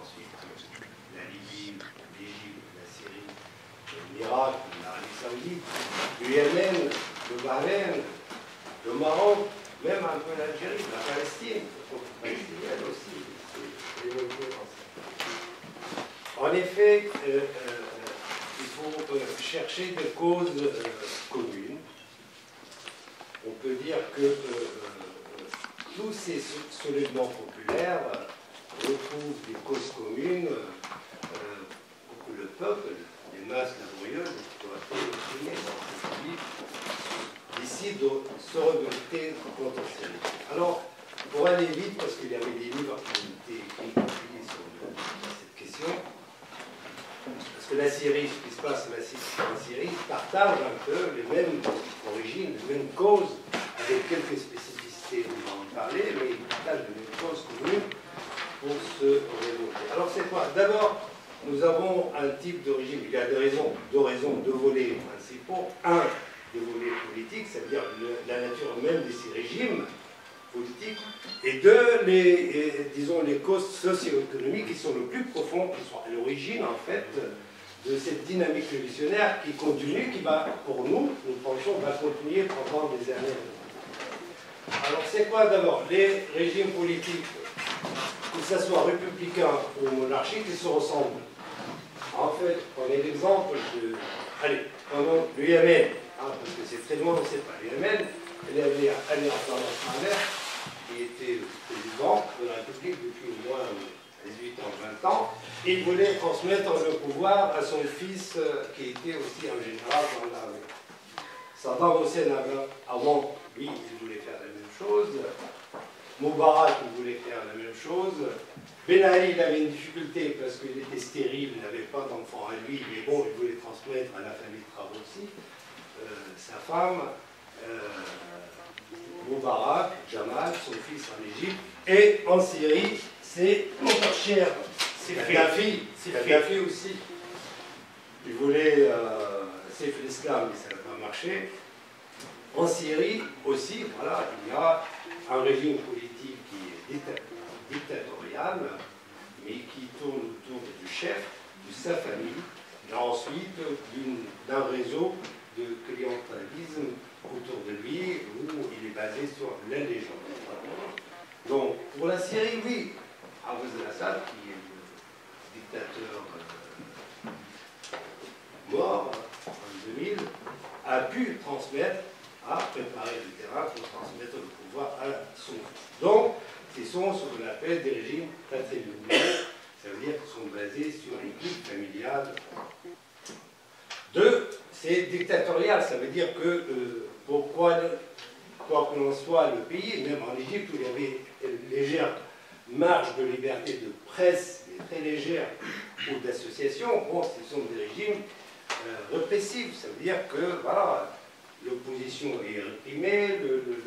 ensuite la Libye, l'Égypte, la Syrie, l'Irak, l'Arabie Saoudite, le Yémen, le Bahreïn, le Maroc, même un peu l'Algérie, la Palestine, palestinienne aussi. En effet, il faut chercher des causes communes. On peut dire que tous ces soulèvements populaires retrouvent des causes communes pour que le peuple, les masses laborieuses, décident de se révolter contre ces régimes. Alors, pour aller vite, parce qu'il y avait des livres qui ont été écrits sur cette question, parce que la Syrie, ce qui se passe en Syrie, partage un peu les mêmes origines, les mêmes causes, avec quelques spécificités, on va en parler, mais ils partagent les mêmes causes communes pour se révolter. Alors c'est quoi? D'abord, nous avons un type de régime, il y a deux raisons, deux volets principaux. Un, le volet politique, c'est-à-dire la nature même de ces régimes politiques, et deux, disons, les causes socio-économiques qui sont le plus profondes, qui sont à l'origine, en fait, de cette dynamique révolutionnaire qui continue, qui va, pour nous pensons, va continuer pendant des années. Alors, c'est quoi d'abord? Les régimes politiques, que ce soit républicains ou monarchiques, ils se ressemblent. En fait, prenez l'exemple de... Allez, prenons le Yémen, hein, parce que c'est très loin, on ne sait pas. Le Yémen, il y avait Ali Abdallah Saleh, qui était le président de la République depuis au moins 18 ans, 20 ans, et il voulait transmettre le pouvoir à son fils, qui était aussi un général dans l'armée. Saddam Hussein, avant, lui, il voulait faire la même chose. Moubarak, il voulait faire la même chose. Ben Ali, il avait une difficulté parce qu'il était stérile, il n'avait pas d'enfant à lui, mais bon, il voulait transmettre à la famille Travorsi, sa femme, Moubarak, Jamal, son fils en Égypte, et en Syrie, c'est notre cher Kadhafi aussi. Il voulait Saif l'Islam, mais ça n'a pas marché. En Syrie aussi, voilà, il y a un régime politique qui est dictatorial, mais qui tourne autour du chef, de sa famille, et ensuite d'un réseau de clientélisme autour de lui, où il est basé sur l'allégeance. Donc, pour la Syrie, oui, Hafez al-Assad, qui est le dictateur mort en 2000, a pu transmettre, a préparé le terrain pour transmettre le pouvoir à son fils. Donc, ce sont ce qu'on appelle des régimes patrimoniaux, ça veut dire qu'ils sont basés sur une vie familiale. Deux, c'est dictatorial, ça veut dire que quoi que l'on soit le pays, même en Égypte où il y avait une légère marge de liberté de presse, mais très légère, ou d'association, bon, ce sont des régimes répressifs, ça veut dire que voilà, l'opposition est réprimée,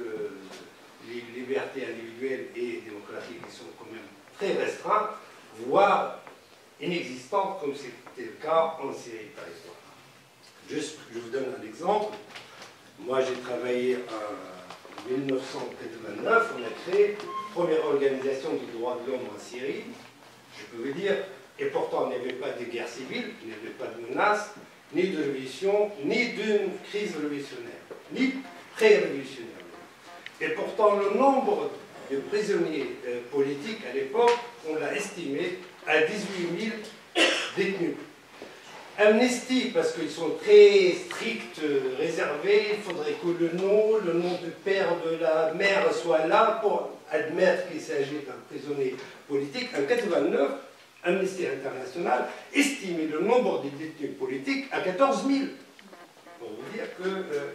les libertés individuelles et démocratiques sont quand même très restreintes, voire inexistantes, comme c'était le cas en Syrie, par exemple. Juste, je vous donne un exemple. Moi, j'ai travaillé en 1989, on a créé la première organisation du droit de l'homme en Syrie, je peux vous dire, et pourtant, il n'y avait pas de guerre civile, il n'y avait pas de menace, ni de révolution, ni d'une crise révolutionnaire, ni pré-révolutionnaire. Et pourtant, le nombre de prisonniers politiques à l'époque, on l'a estimé à 18 000 détenus. Amnesty, parce qu'ils sont très stricts, réservés, il faudrait que le nom du père, de la mère soit là pour admettre qu'il s'agit d'un prisonnier politique. En 1989, Amnesty International estimait le nombre de détenus politiques à 14 000. Pour vous dire que...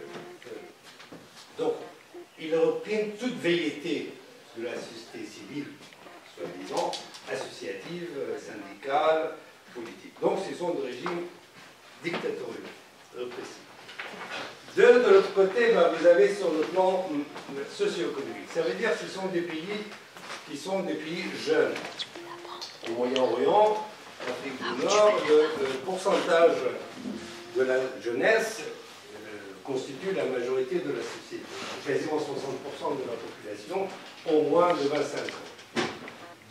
donc, il reprime toute velléité de la société civile, soi-disant, associative, syndicale, politique. Donc, ce sont des régimes dictatoriaux, répressifs. De l'autre côté, vous avez sur le plan socio-économique. Ça veut dire que ce sont des pays qui sont des pays jeunes. Au Moyen-Orient, en Afrique du Nord, le pourcentage de la jeunesse constitue la majorité de la société. Quasiment 60% de la population ont moins de 25 ans.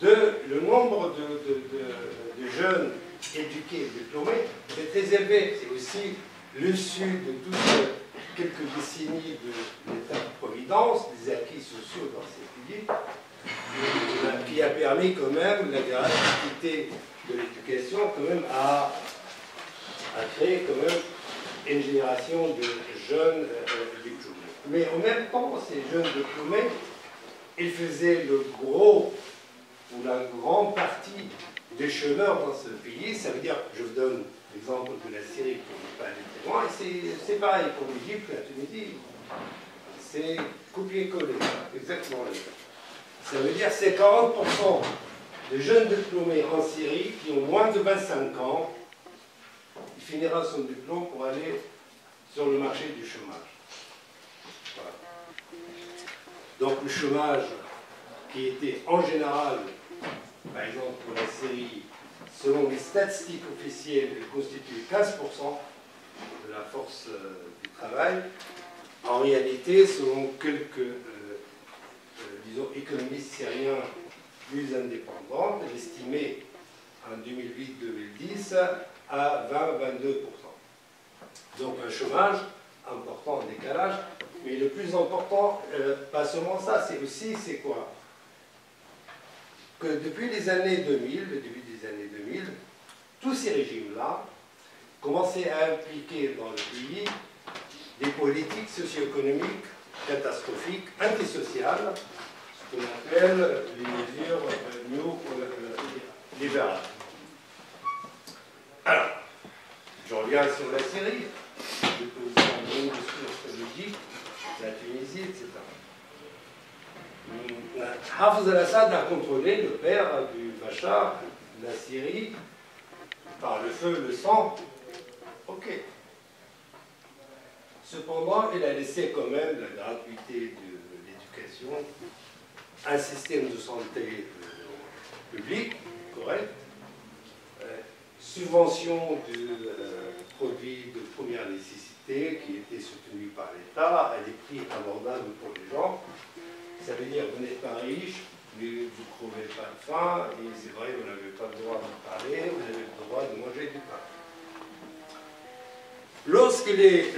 le nombre de jeunes éduqués, diplômés, est très élevé. C'est aussi l'issue de toutes quelques décennies de l'État-providence, des acquis sociaux dans ces pays, qui a permis quand même la gratuité de l'éducation quand même à créer quand même une génération de jeunes diplômés. Mais en même temps, ces jeunes diplômés, ils faisaient le gros ou la grande partie des chômeurs dans ce pays. Ça veut dire, je vous donne l'exemple de la Syrie pour ne pas aller très loin, et c'est pareil pour l'Égypte, la Tunisie. C'est copier-coller, exactement la même. Ça veut dire que c'est 40% de jeunes diplômés en Syrie qui ont moins de 25 ans, il finira son diplôme pour aller sur le marché du chômage. Voilà. Donc le chômage qui était en général, par exemple pour la Syrie, selon les statistiques officielles, constitue 15% de la force du travail. En réalité, selon quelques disons, économistes syriens plus indépendants, elle estimait en 2008-2010 à 20-22%. Donc un chômage important en décalage, mais le plus important, pas seulement ça, c'est aussi, c'est quoi? Que depuis les années 2000, le début des années 2000, tous ces régimes-là commençaient à impliquer dans le pays des politiques socio-économiques catastrophiques, antisociales, ce qu'on appelle les mesures néolibérales. Alors, je reviens sur la Syrie, je peux vous faire une discours sur l'Égypte, la Tunisie, etc. Hafez al-Assad a contrôlé le père du Bachar, la Syrie, par le feu, le sang. Ok. Cependant, il a laissé quand même la gratuité de l'éducation, un système de santé public correct, subvention de produits de première nécessité qui étaient soutenus par l'État à des prix abordables pour les gens. Ça veut dire que vous n'êtes pas riche, mais vous ne crevez pas de faim, et c'est vrai, vous n'avez pas le droit de parler, vous avez le droit de manger du pain. Lorsqu'il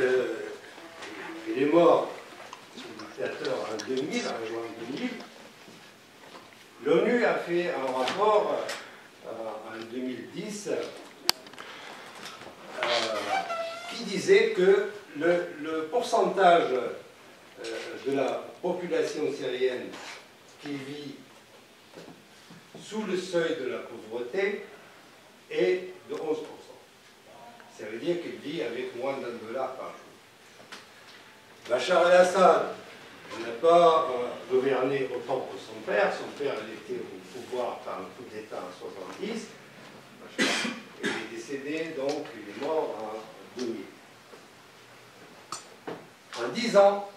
est mort, le dictateur en 2000, en juin 2000, l'ONU a fait un rapport en 2010 qui disait que le pourcentage de la population syrienne qui vit sous le seuil de la pauvreté est de 11%. Ça veut dire qu'il vit avec moins d'$1 par jour. Bachar el-Assad n'a pas gouverné autant que son père. Son père était au pouvoir par un coup d'État en 1970. Il est décédé, donc il est mort en 2000. En 10 ans,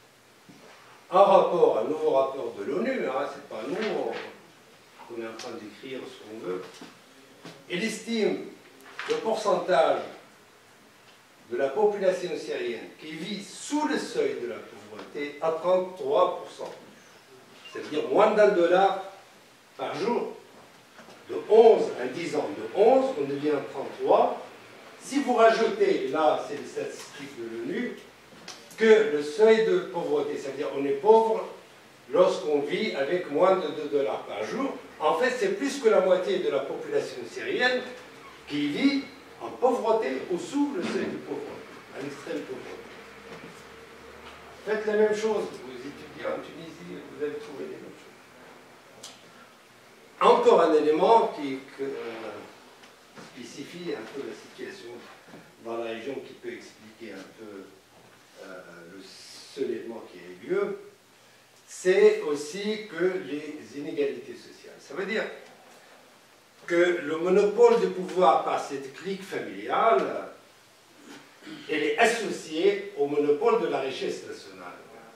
un nouveau rapport de l'ONU, hein, c'est pas nous, on est en train d'écrire ce qu'on veut, il estime le pourcentage de la population syrienne qui vit sous le seuil de la pauvreté à 33%. C'est-à-dire moins d'$1 par jour. De 11 à 10 ans, de 11, on devient 33. Si vous rajoutez, là, c'est les statistiques de l'ONU, que le seuil de pauvreté, c'est-à-dire on est pauvre lorsqu'on vit avec moins de $2 par jour, en fait, c'est plus que la moitié de la population syrienne qui vit en pauvreté ou sous le seuil de pauvreté, à l'extrême pauvreté. Faites la même chose, vous étudiez en Tunisie, vous allez trouver les mêmes choses. Encore un élément qui spécifie un peu la situation dans la région, qui peut expliquer un peu le soulèvement qui a eu lieu, c'est aussi que les inégalités sociales. Ça veut dire que le monopole de pouvoir par cette clique familiale, elle est associée au monopole de la richesse nationale.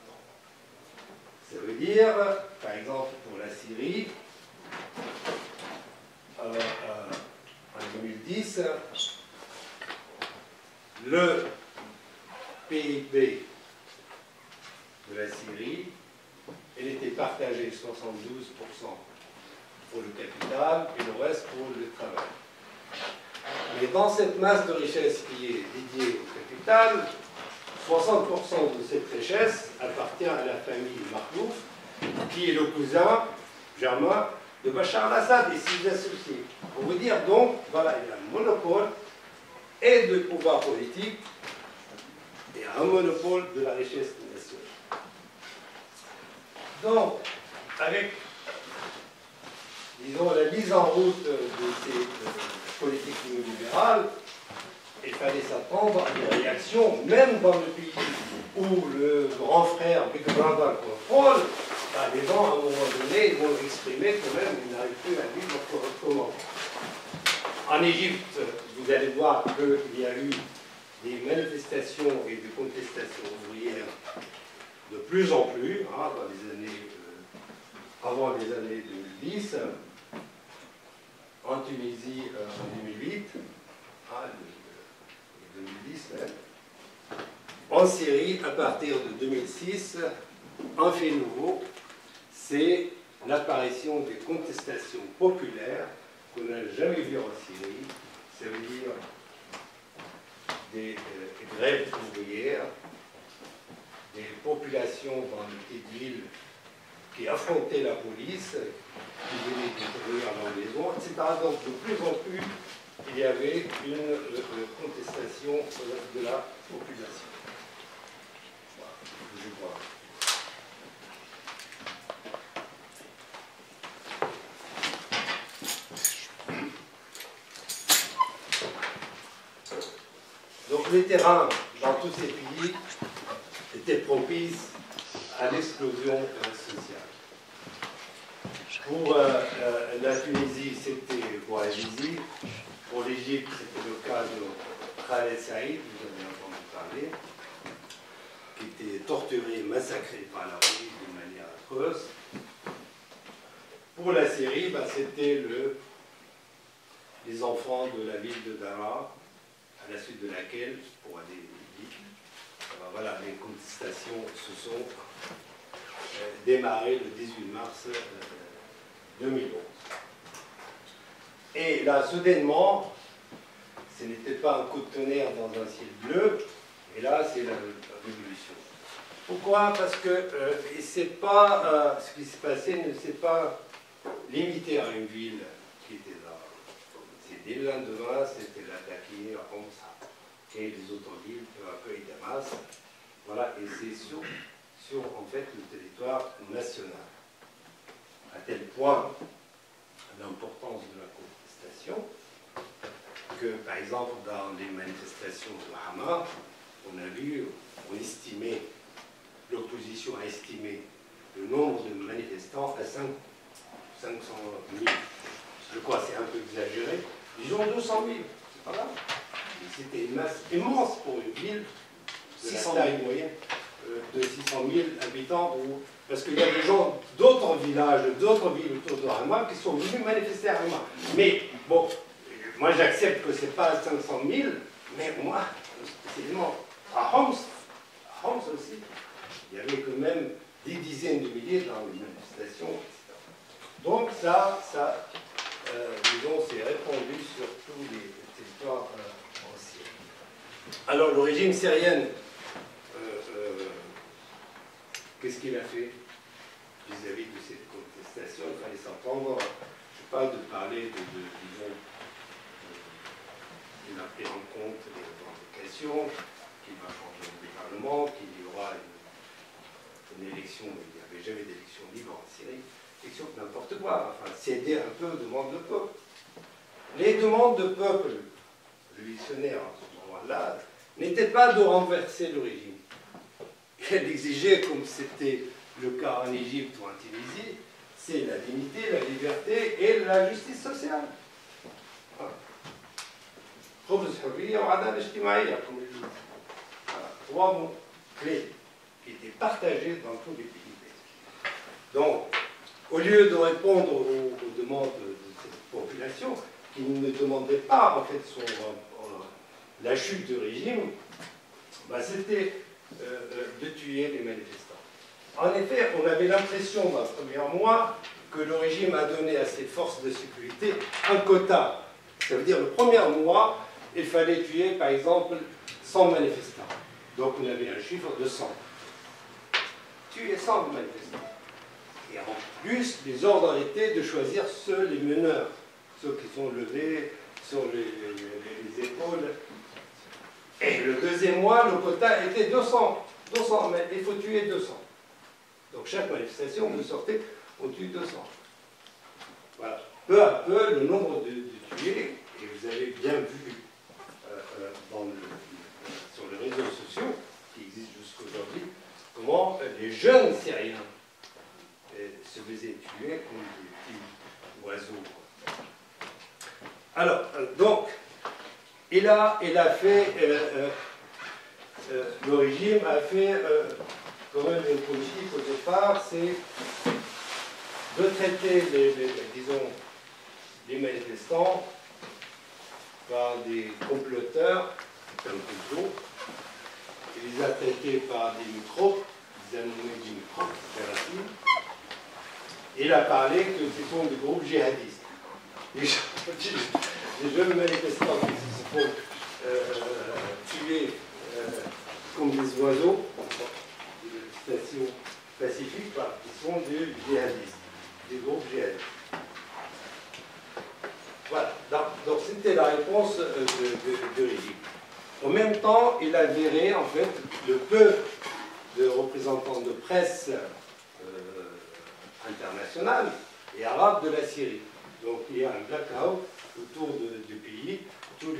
Ça veut dire, par exemple, pour la Syrie, en 2010, le PIB de la Syrie, elle était partagée 72% pour le capital et le reste pour le travail. Mais dans cette masse de richesse qui est dédiée au capital, 60% de cette richesse appartient à la famille Makhlouf, qui est le cousin germain de Bachar al-Assad et ses associés. Pour vous dire donc, voilà, il y a un monopole et de pouvoir politique et un monopole de la richesse nationale. Donc, avec, disons, la mise en route de ces politiques néolibérales, il fallait s'attendre à des réactions, même dans le pays où le grand frère Big Brother contrôle, les gens, à un moment donné, vont exprimer quand même qu'ils n'arrivent plus à vivre correctement. En Égypte, vous allez voir qu'il y a eu des manifestations et des contestations ouvrières de plus en plus, dans les années, avant les années 2010, en Tunisie en 2008, 2010 même, en Syrie à partir de 2006, un fait nouveau, c'est l'apparition des contestations populaires qu'on n'a jamais vues en Syrie, ça veut dire des grèves ouvrières, des populations dans les petites villes qui affrontaient la police, qui venaient détruire leurs maisons, etc. Donc de plus en plus, il y avait une contestation de la population. Voilà, je vois. Donc les terrains dans tous ces pays étaient propices à l'explosion sociale. Pour la Tunisie, c'était Bouazizi. Pour l'Égypte, c'était le cas de Khaled Saïd, vous avez entendu parler, qui était torturé et massacré par la police d'une manière atroce. Pour la Syrie, c'était les enfants de la ville de Daraa, à la suite de laquelle, pour aller vite, voilà, les contestations se sont démarrées le 18 mars 2011. Et là, soudainement, ce n'était pas un coup de tonnerre dans un ciel bleu, et là, c'est la révolution. Pourquoi? Parce que c'est pas, ce qui s'est passé ne s'est pas limité à une ville qui était là. C'est dès le lendemain, c'était la Dakar, Homs, et les autres villes, peu à peu, et Damas. Voilà, et c'est sur en fait le territoire national. À tel point l'importance de la contestation que, par exemple, dans les manifestations de Hama, l'opposition a estimé le nombre de manifestants à 500 000. Je crois que c'est un peu exagéré. Disons 200 000, c'est pas grave. C'était une masse immense pour une ville de la taille moyenne de 600 000 habitants, parce qu'il y a des gens d'autres villages, d'autres villes autour de Hama qui sont venus manifester à Hama. Mais bon, moi j'accepte que ce n'est pas 500 000, mais moi, spécialement, à Homs aussi, il y avait quand même des dizaines de milliers dans les manifestations, etc. Donc ça disons, c'est répandu sur tous les territoires en Syrie. Alors le régime syrien, qu'est-ce qu'il a fait vis-à-vis de cette contestation? Il fallait s'entendre, je ne sais pas, de parler disons, il a pris en compte les revendications, qu'il va changer le gouvernement, qu'il y aura une élection, mais il n'y avait jamais d'élection libre en Syrie, élection n'importe quoi, enfin, céder un peu aux demandes de peuple. Les demandes de peuple révolutionnaires à ce moment-là n'étaient pas de renverser le régime. Elle exigeait, comme c'était le cas en Égypte ou en Tunisie, c'est la dignité, la liberté et la justice sociale. Khubz, hurriya wa adala ijtimaïya, comme ils disent. Trois mots clés qui étaient partagés dans tous les pays. Donc, au lieu de répondre aux demandes de cette population, qui ne demandait pas en fait la chute du régime, c'était de tuer les manifestants. En effet, on avait l'impression dans le premier mois que le régime a donné à ses forces de sécurité un quota. Ça veut dire le premier mois, il fallait tuer par exemple 100 manifestants. Donc on avait un chiffre de 100. Tuer 100 manifestants. Et en plus, les ordres étaient de choisir ceux, les meneurs, ceux qui sont levés sur les épaules. Et le deuxième mois, le quota était 200. 200, mais il faut tuer 200. Donc chaque manifestation, vous sortez, on tue 200. Voilà. Peu à peu, le nombre de tués, et vous avez bien vu sur les réseaux sociaux, qui existent jusqu'aujourd'hui, comment les jeunes Syriens se faisaient tuer comme des petits oiseaux. Alors, donc, il a fait, le régime a fait quand même une politique au départ, c'est de traiter disons, les manifestants par des comploteurs, comme complot. Il les a traités par des microbes, ils a nommé des microbes, il a parlé que ce sont des groupes djihadistes. Les jeunes manifestants qui se font tuer comme des oiseaux, des stations pacifiques, qui sont des djihadistes, des groupes djihadistes. Voilà, donc c'était la réponse de régime. En même temps, il a viré en fait le peu de représentants de presse internationale et arabe de la Syrie. Donc il y a un blackout autour du pays, tous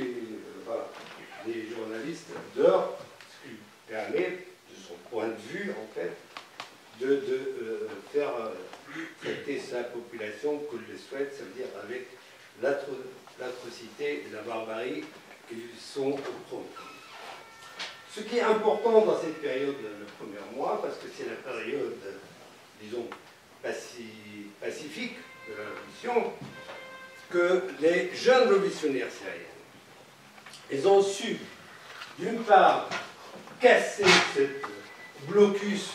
les journalistes dehors, ce qui permet, de son point de vue en fait, de faire traiter sa population comme il le souhaite, ça veut dire avec l'atrocité et la barbarie qui sont au premier. Ce qui est important dans cette période, le premier mois, parce que c'est la période, disons, pacifique de la révolution, que les jeunes révolutionnaires syriennes, ils ont su, d'une part, casser ce blocus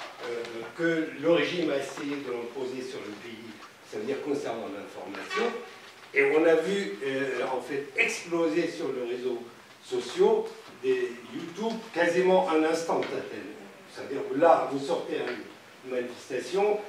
que le régime a essayé de l'imposer sur le pays, ça veut dire concernant l'information, et on a vu en fait exploser sur les réseaux sociaux des YouTube quasiment en instantané. C'est-à-dire que là, vous sortez une manifestation,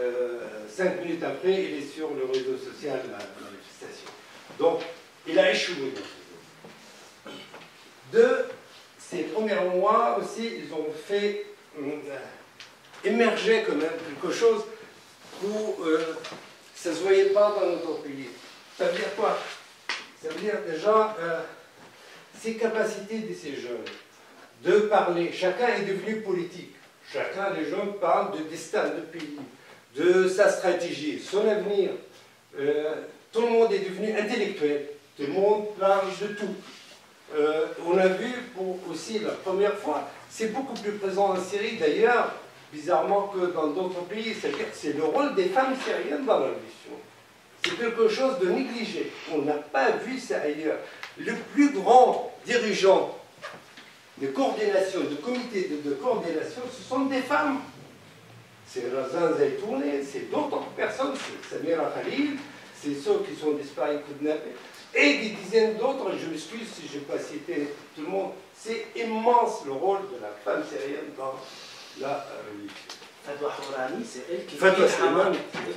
5 minutes après, il est sur le réseau social la manifestation. Donc, il a échoué dans ce jeu. De ces premiers mois aussi, ils ont fait émerger quand même quelque chose où ça ne se voyait pas dans notre pays. Ça veut dire quoi? Ça veut dire déjà ces capacités de ces jeunes de parler. Chacun est devenu politique. Chacun des jeunes parle de destin de pays, de sa stratégie, son avenir. Tout le monde est devenu intellectuel. Tout le monde parle de tout. On a vu pour aussi la première fois, c'est beaucoup plus présent en Syrie d'ailleurs, bizarrement que dans d'autres pays, c'est-à-dire que c'est le rôle des femmes syriennes dans la révolution. C'est quelque chose de négligé. On n'a pas vu ça ailleurs. Le plus grand dirigeant de coordination, de comité de coordination, ce sont des femmes. C'est Razan Zaitouni, c'est d'autres personnes, c'est Samira Khalil, c'est ceux qui sont disparus, kidnappés, et des dizaines d'autres, je m'excuse si je n'ai pas cité tout le monde. C'est immense le rôle de la femme syrienne dans la révolution. Fadwa Hourani, c'est elle qui Fadwa dit Slimane.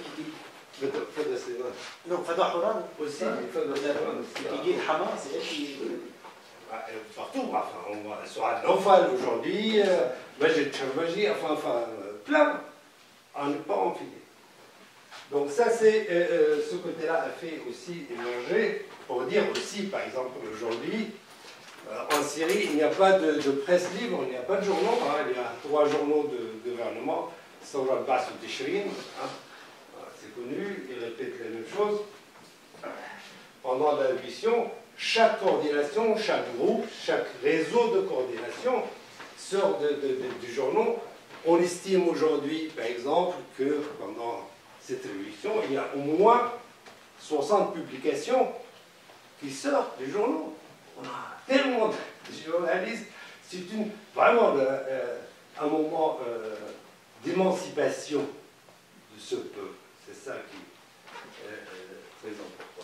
Fadwa Slimane. Non, Fadwa Hourani aussi. Fadwa Slimane aussi. Qui dit Hamas, c'est elle qui... Partout, enfin, on voit sur Al-Nawfal aujourd'hui, Majid Charvaji, enfin, plein, à ne pas en finir. Donc ça, c'est ce côté-là a fait aussi émerger, pour dire aussi, par exemple, aujourd'hui, en Syrie, il n'y a pas de presse libre, il n'y a pas de journaux, hein, il y a 3 journaux de gouvernement, Sawra Bas ou Tishrin, c'est connu, ils répètent la même chose. Pendant la révolution, chaque coordination, chaque groupe, chaque réseau de coordination sort du journal. On estime aujourd'hui, par exemple, que pendant cette révolution, il y a au moins 60 publications qui sortent des journaux. On a tellement de journalistes. C'est vraiment un moment d'émancipation de ce peuple. C'est ça qui est très important.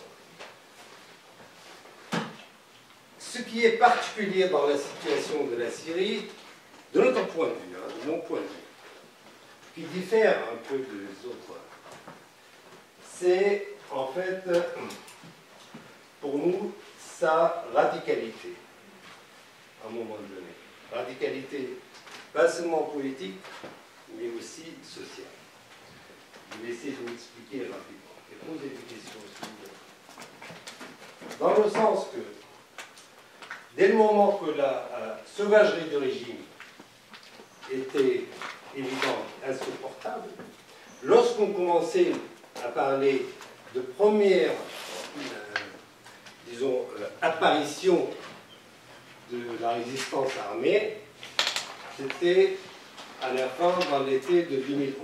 Ce qui est particulier dans la situation de la Syrie, de notre point de vue, hein, de mon point de vue, qui diffère un peu des autres, c'est en fait, pour nous, sa radicalité, à un moment donné. Radicalité, pas seulement politique, mais aussi sociale. Je vais essayer de m'expliquer rapidement et poser des questions aussi. Dans le sens que, dès le moment que la sauvagerie du régime était évidente, insupportable, lorsqu'on commençait à parler de première, disons, apparition de la résistance armée, c'était à la fin, dans l'été de 2011.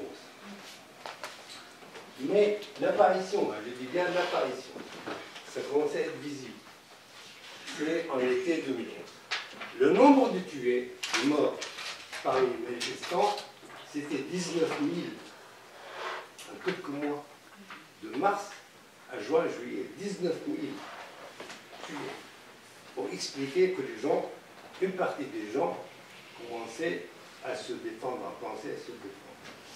Mais l'apparition, je dis bien l'apparition, ça commençait à être visible. C'est en été 2011. Le nombre de tués, de morts par les manifestants, c'était 19 000 en quelques mois, de mars à juin, juillet, 19 000 tués. Pour expliquer que les gens, une partie des gens, commençaient à se défendre, à penser à se défendre.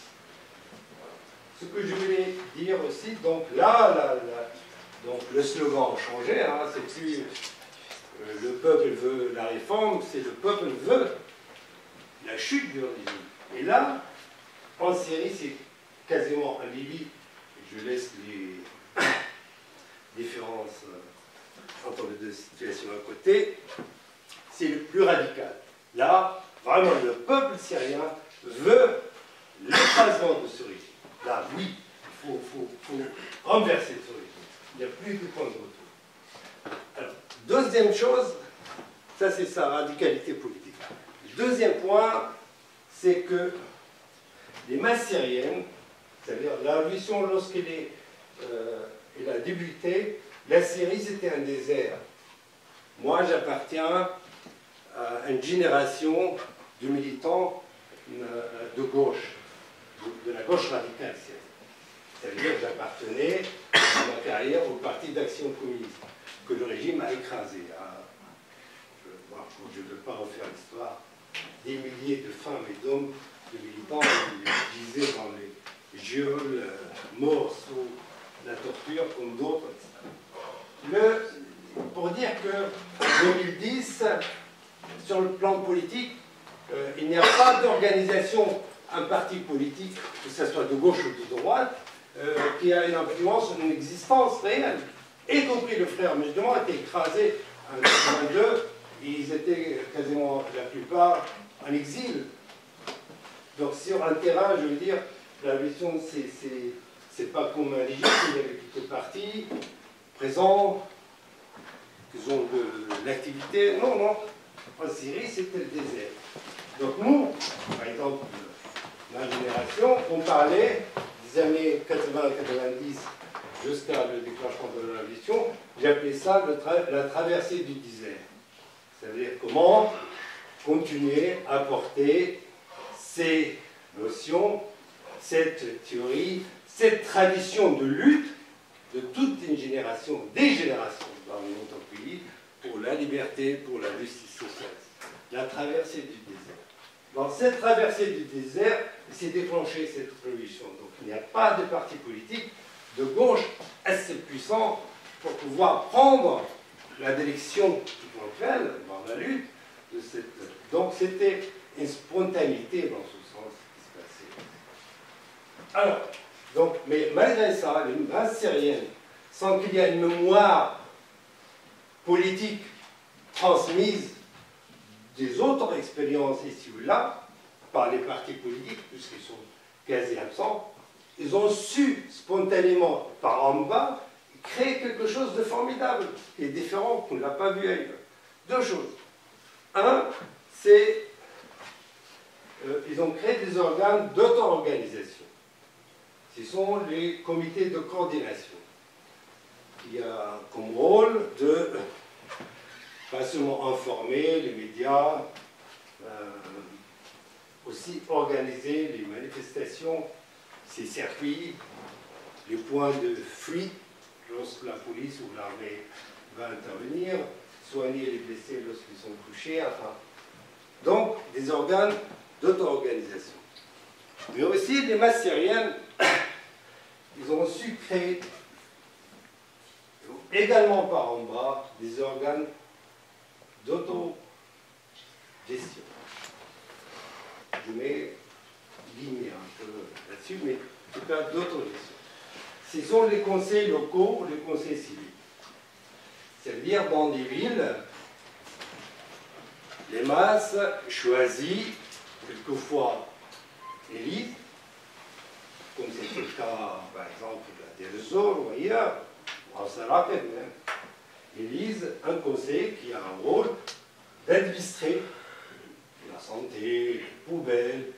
Ce que je voulais dire aussi, donc là, donc le slogan a changé, hein, c'est plus le peuple veut la réforme, c'est le peuple veut la chute du régime. Et là, en Syrie, c'est quasiment en Libye, je laisse les différences entre les deux situations à côté, c'est le plus radical. Là, vraiment, le peuple syrien veut l'écrasement de ce régime. Là, oui, il faut renverser ce régime. Il n'y a plus de point de retour. Alors, deuxième chose, ça c'est sa radicalité politique. Deuxième point, c'est que les masses syriennes, c'est-à-dire la révolution lorsqu'elle a débuté, la Syrie c'était un désert. Moi j'appartiens à une génération de militants de gauche, de la gauche radicale syrienne. C'est-à-dire que j'appartenais dans ma carrière au Parti d'Action communiste, que le régime a écrasé. Je ne veux pas refaire l'histoire, des milliers de femmes et d'hommes, de militants, qui disaient dans les geôles, morts sous la torture, comme d'autres, etc. Pour dire qu'en 2010, sur le plan politique, il n'y a pas d'organisation, un parti politique, que ce soit de gauche ou de droite, qui a une influence sur une existence réelle, y compris le frère musulman a été écrasé en 1982, ils étaient quasiment la plupart en exil. Donc sur un terrain, je veux dire, la révolution, c'est pas comme en Égypte, il y avait quelques partis présents, qui ont de l'activité. Non, non. En Syrie, c'était le désert. Donc nous, par exemple, ma génération, on parlait des années 80-90 jusqu'à le déclenchement de la révolution, j'appelais ça la traversée du désert. C'est-à-dire comment continuer à porter ces notions, cette théorie, cette tradition de lutte de toute une génération, des générations dans notre pays, pour la liberté, pour la justice sociale. La traversée du désert. Dans cette traversée du désert, s'est déclenchée cette révolution. Donc il n'y a pas de parti politique de gauche assez puissant pour pouvoir prendre la direction éventuelle dans la lutte de cette... Donc c'était une spontanéité dans ce sens qui se passait. Alors, donc, mais malgré ça, les masses syriennes, sans qu'il y ait une mémoire politique transmise des autres expériences ici ou là, par les partis politiques, puisqu'ils sont quasi absents, ils ont su spontanément, par en bas, créer quelque chose de formidable, qui est différent, qu'on ne l'a pas vu ailleurs. Deux choses. Un, c'est ils ont créé des organes d'auto-organisation. Ce sont les comités de coordination, qui a comme rôle de pas seulement informer les médias, aussi organiser les manifestations, ces circuits, les points de fuite lorsque la police ou l'armée va intervenir, soigner les blessés lorsqu'ils sont touchés, enfin. Donc, des organes d'auto-organisation. Mais aussi, les masses syriennes, ils ont su créer, également par en bas, des organes d'auto-gestion. Je mets guillemets un peu là-dessus, mais en tout cas d'auto-gestion. Ce sont les conseils locaux ou les conseils civiques. C'est-à-dire dans des villes, les masses choisissent, quelquefois élisent, comme c'était le cas par exemple à Deir ez-Zor ou ailleurs, ou en Sarakeb même, élisent un conseil qui a un rôle d'administrer la santé, les poubelles,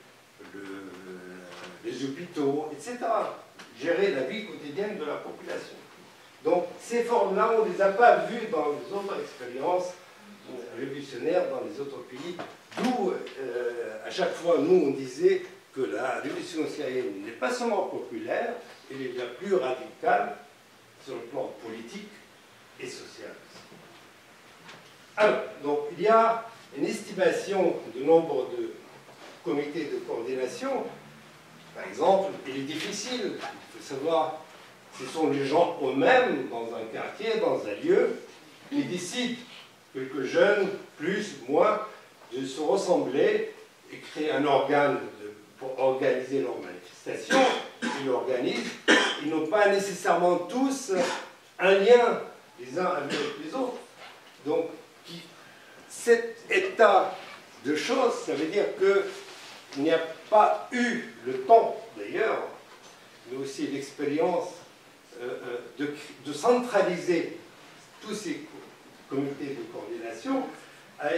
les hôpitaux, etc. Gérer la vie quotidienne de la population. Donc ces formes-là, on ne les a pas vues dans les autres expériences révolutionnaires dans les autres pays, d'où à chaque fois nous on disait que la révolution syrienne n'est pas seulement populaire, elle est la plus radicale sur le plan politique et social. Alors, donc il y a une estimation du nombre de comités de coordination. Par exemple, il est difficile, il faut savoir, ce sont les gens eux-mêmes, dans un quartier, dans un lieu, qui décident, quelques jeunes, plus, moins, de se ressembler et créer un organe pour organiser leurs manifestations. Ils l'organisent. Ils n'ont pas nécessairement tous un lien les uns avec les autres. Donc, cet état de choses, ça veut dire qu'il n'y a pas eu le temps, d'ailleurs, mais aussi l'expérience de centraliser tous ces comités de coordination a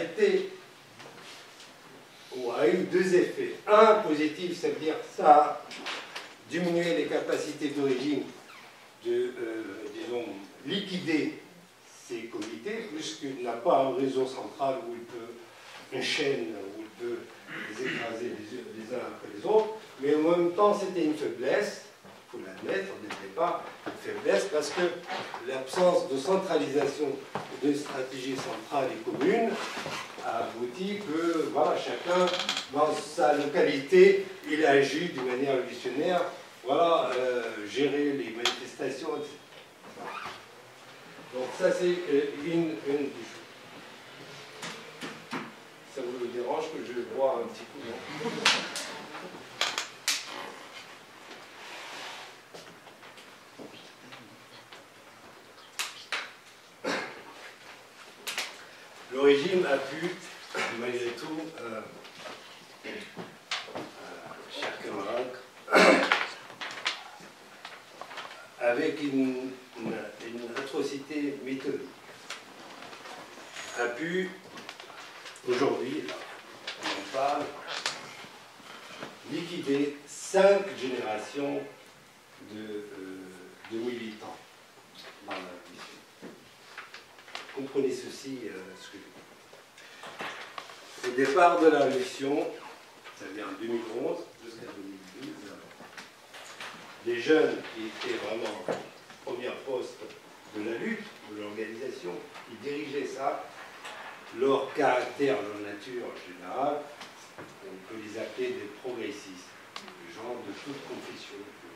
eu deux effets. Un positif, ça veut dire que ça a diminué les capacités de régime de, disons, liquider ces comités, puisqu'il n'a pas un réseau central où il peut, une chaîne où il peut les écraser les uns après les autres, mais en même temps c'était une faiblesse, il faut l'admettre dès le départ, une faiblesse parce que l'absence de centralisation d'une stratégie centrale et commune a abouti que voilà, chacun dans sa localité il agit d'une manière révolutionnaire, voilà, gérer les manifestations, etc. Donc ça c'est une des choses. Ça vous dérange que je bois un petit coup, non? Le régime a pu, malgré tout, cher camarade, avec une atrocité méthodique, a pu, aujourd'hui, on en parle, liquider 5 générations de militants dans la révolution. Comprenez ceci, ce que je dis. Au départ de la révolution, c'est-à-dire en 2011 jusqu'à 2012, les jeunes qui étaient vraiment en première poste de la lutte, de l'organisation, qui dirigeaient ça, leur caractère, leur nature générale, on peut les appeler des progressistes, des gens de toute confession,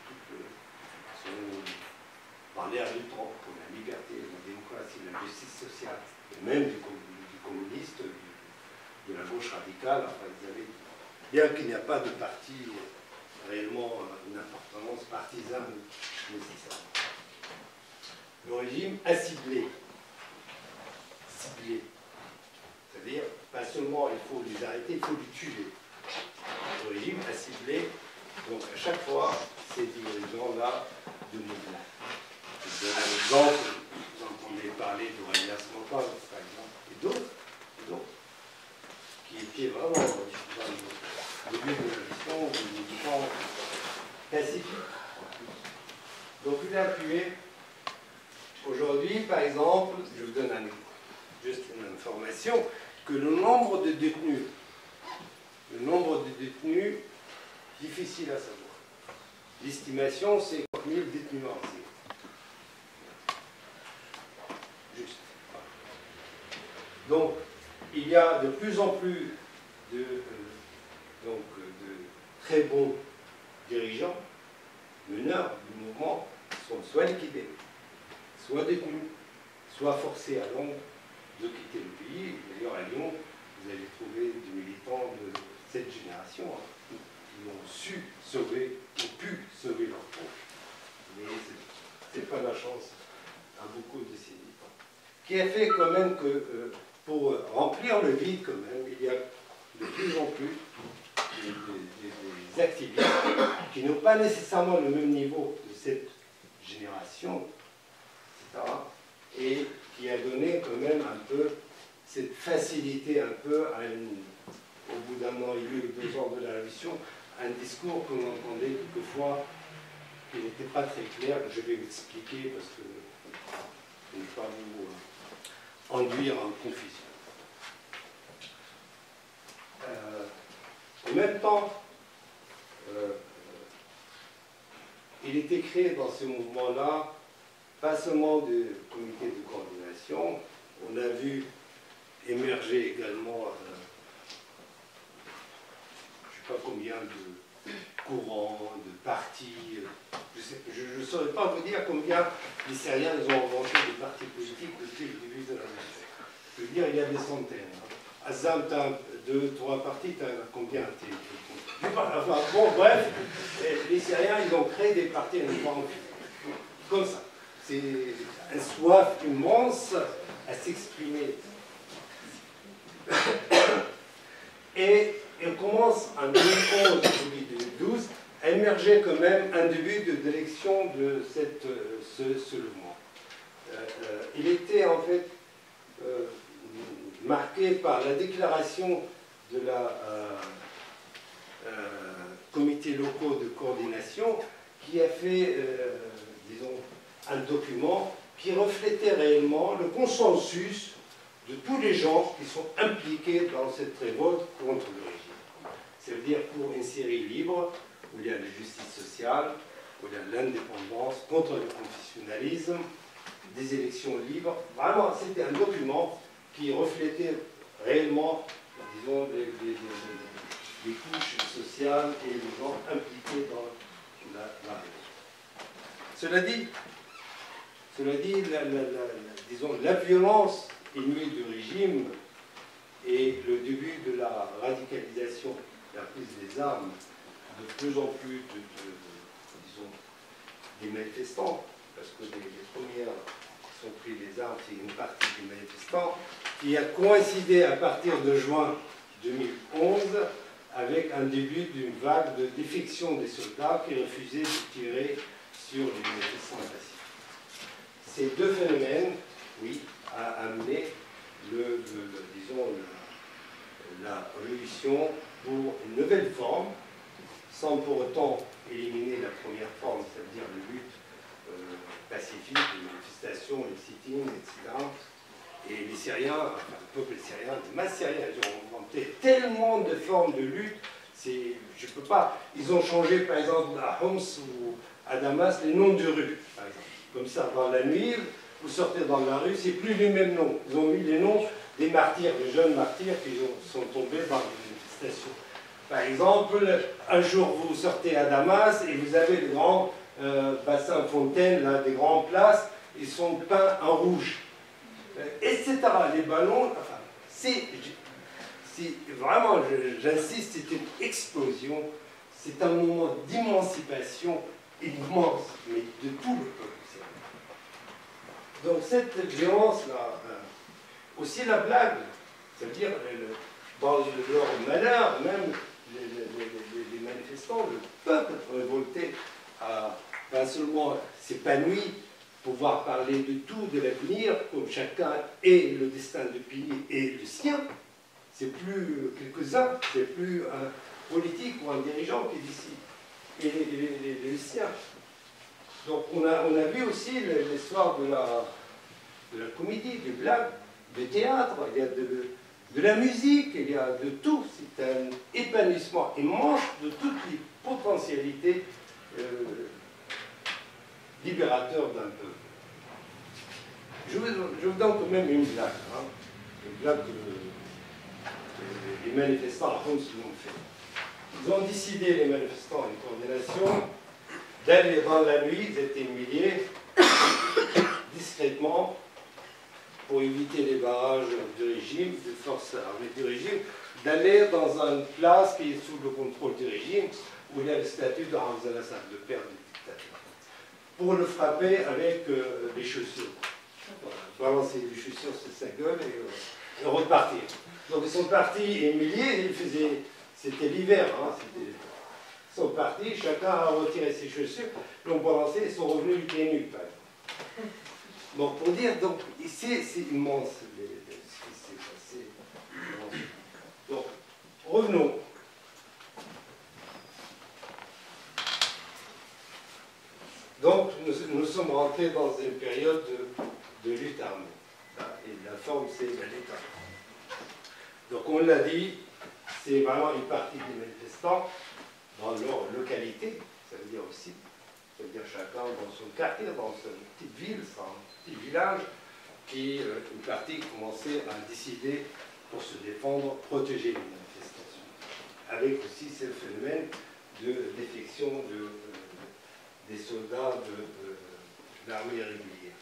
sont dans l'air du temps, pour la liberté, la démocratie, la justice sociale, et même du communiste, de la gauche radicale, enfin, vous avez, bien qu'il n'y a pas de parti réellement une importance partisane nécessaire. Le régime a ciblé, c'est-à-dire pas seulement il faut les arrêter, il faut les tuer. Le régime a ciblé, donc à chaque fois, ces dirigeants-là de mouvement. Je donne un exemple, vous entendez parler de Rania Smontag, par exemple, et d'autres, qui étaient vraiment dans le début de la gestion, des militants pacifiques. Donc il a appuyé. Aujourd'hui, par exemple, je vous donne juste une information, que le nombre de détenus, difficile à savoir. l'estimation, c'est 4 000 détenus marseillais. Juste. Donc, il y a de plus en plus de très bons dirigeants, meneurs du mouvement, sont soit liquidés, soit détenus, soit forcés à Londres de quitter le pays. D'ailleurs, à Lyon, vous allez trouver des militants de cette génération qui ont su sauver, ou pu sauver leur peau. Mais ce n'est pas la chance à beaucoup de ces militants. Qui a fait quand même que, pour remplir le vide quand même, il y a de plus en plus des activistes qui n'ont pas nécessairement le même niveau de cette génération, etc., et qui a donné quand même un peu cette facilité un peu à au bout d'un an et demi ou 2 ans de la révolution, un discours qu'on entendait quelquefois qui n'était pas très clair. Je vais vous expliquer parce que je ne vais pas vous enduire en confusion. En même temps, il était créé dans ce mouvement-là, pas seulement de comités de coordination, on a vu émerger également, je ne sais pas combien de courants, de partis, je ne saurais pas vous dire combien les Syriens ils ont inventé des partis politiques depuis le début de la révolution. Je veux dire, il y a des centaines. Azam, tu as 2, 3 partis, tu as combien? Enfin, bon, bref, les Syriens, ils ont créé des partis comme ça. C'est un soif immense à s'exprimer. Et il commence en 2011, 2012, à émerger quand même un début de direction de ce mouvement. Il était en fait marqué par la déclaration de la comités locaux de coordination qui a fait, disons, un document qui reflétait réellement le consensus de tous les gens qui sont impliqués dans cette révolte contre le régime. C'est-à-dire pour une Syrie libre, où il y a la justice sociale, où il y a l'indépendance, contre le confessionnalisme, des élections libres. Vraiment, c'était un document qui reflétait réellement, disons, les couches sociales et les gens impliqués dans la révolte. Cela dit, disons, la violence inouïe du régime et le début de la radicalisation, la prise des armes, de plus en plus disons, des manifestants, parce que les premières qui ont pris les armes, c'est une partie des manifestants, qui a coïncidé à partir de juin 2011 avec un début d'une vague de défection des soldats qui refusaient de tirer sur les manifestants pacifiques. Ces deux phénomènes, oui, ont amené disons, la révolution pour une nouvelle forme, sans pour autant éliminer la première forme, c'est-à-dire le but pacifique, les manifestations, les sit-ins, etc. Et les Syriens, enfin le peuple syrien, les masses syriennes, ils ont inventé tellement de formes de lutte, je peux pas. Ils ont changé, par exemple, à Homs ou à Damas, les noms de rues, par exemple. Comme ça, dans la nuit, vous sortez dans la rue, c'est plus les mêmes noms. Ils ont mis les noms des martyrs, des jeunes martyrs qui sont tombés dans les manifestations. Par exemple, un jour vous sortez à Damas et vous avez des grands bassins fontaines, là, des grandes places, ils sont peints en rouge, etc. Les ballons, enfin, c'est vraiment, j'insiste, c'est une explosion, c'est un moment d'émancipation immense, mais de tout le peuple. Donc cette violence-là, aussi la blague, c'est-à-dire dans leur malheur, même les manifestants, le peuple révolté a pas seulement s'épanoui, pouvoir parler de tout, de l'avenir, comme chacun est le destin du pays et le sien. C'est plus quelques-uns, c'est plus un politique ou un dirigeant qui décide, et le sien. Donc on a vu aussi l'histoire de la comédie, du blague, du théâtre, il y a de la musique, il y a de tout. C'est un épanouissement immense de toutes les potentialités libérateur d'un peuple. Je vous donne quand même une blague, hein, une blague que les manifestants à Homs l'ont fait. Ils ont décidé, les manifestants, une coordination, d'aller dans la nuit, ils étaient milliers, discrètement, pour éviter les barrages du régime, des forces armées du régime, d'aller dans une place qui est sous le contrôle du régime, où il y a le statut de Hamza al-Assad, le père du dictateur, pour le frapper avec des chaussures. Voilà, balancer les chaussures sur sa gueule et repartir. Donc ils sont partis et milliers, c'était l'hiver, hein, ils sont partis, chacun a retiré ses chaussures, l'ont balancé et sont revenus pieds nus. Bon, pour dire, donc, ici, c'est immense ce qui s'est passé. Donc, revenons. Donc, nous sommes rentrés dans une période de lutte armée. Et la forme, c'est l'État. Donc, on l'a dit, c'est vraiment une partie des manifestants dans leur localité, ça veut dire aussi, ça veut dire chacun dans son quartier, dans sa petite ville, son petit village, qui, une partie, commençait à décider pour se défendre, protéger les manifestations. Avec aussi ce phénomène de défection des soldats de l'armée régulière.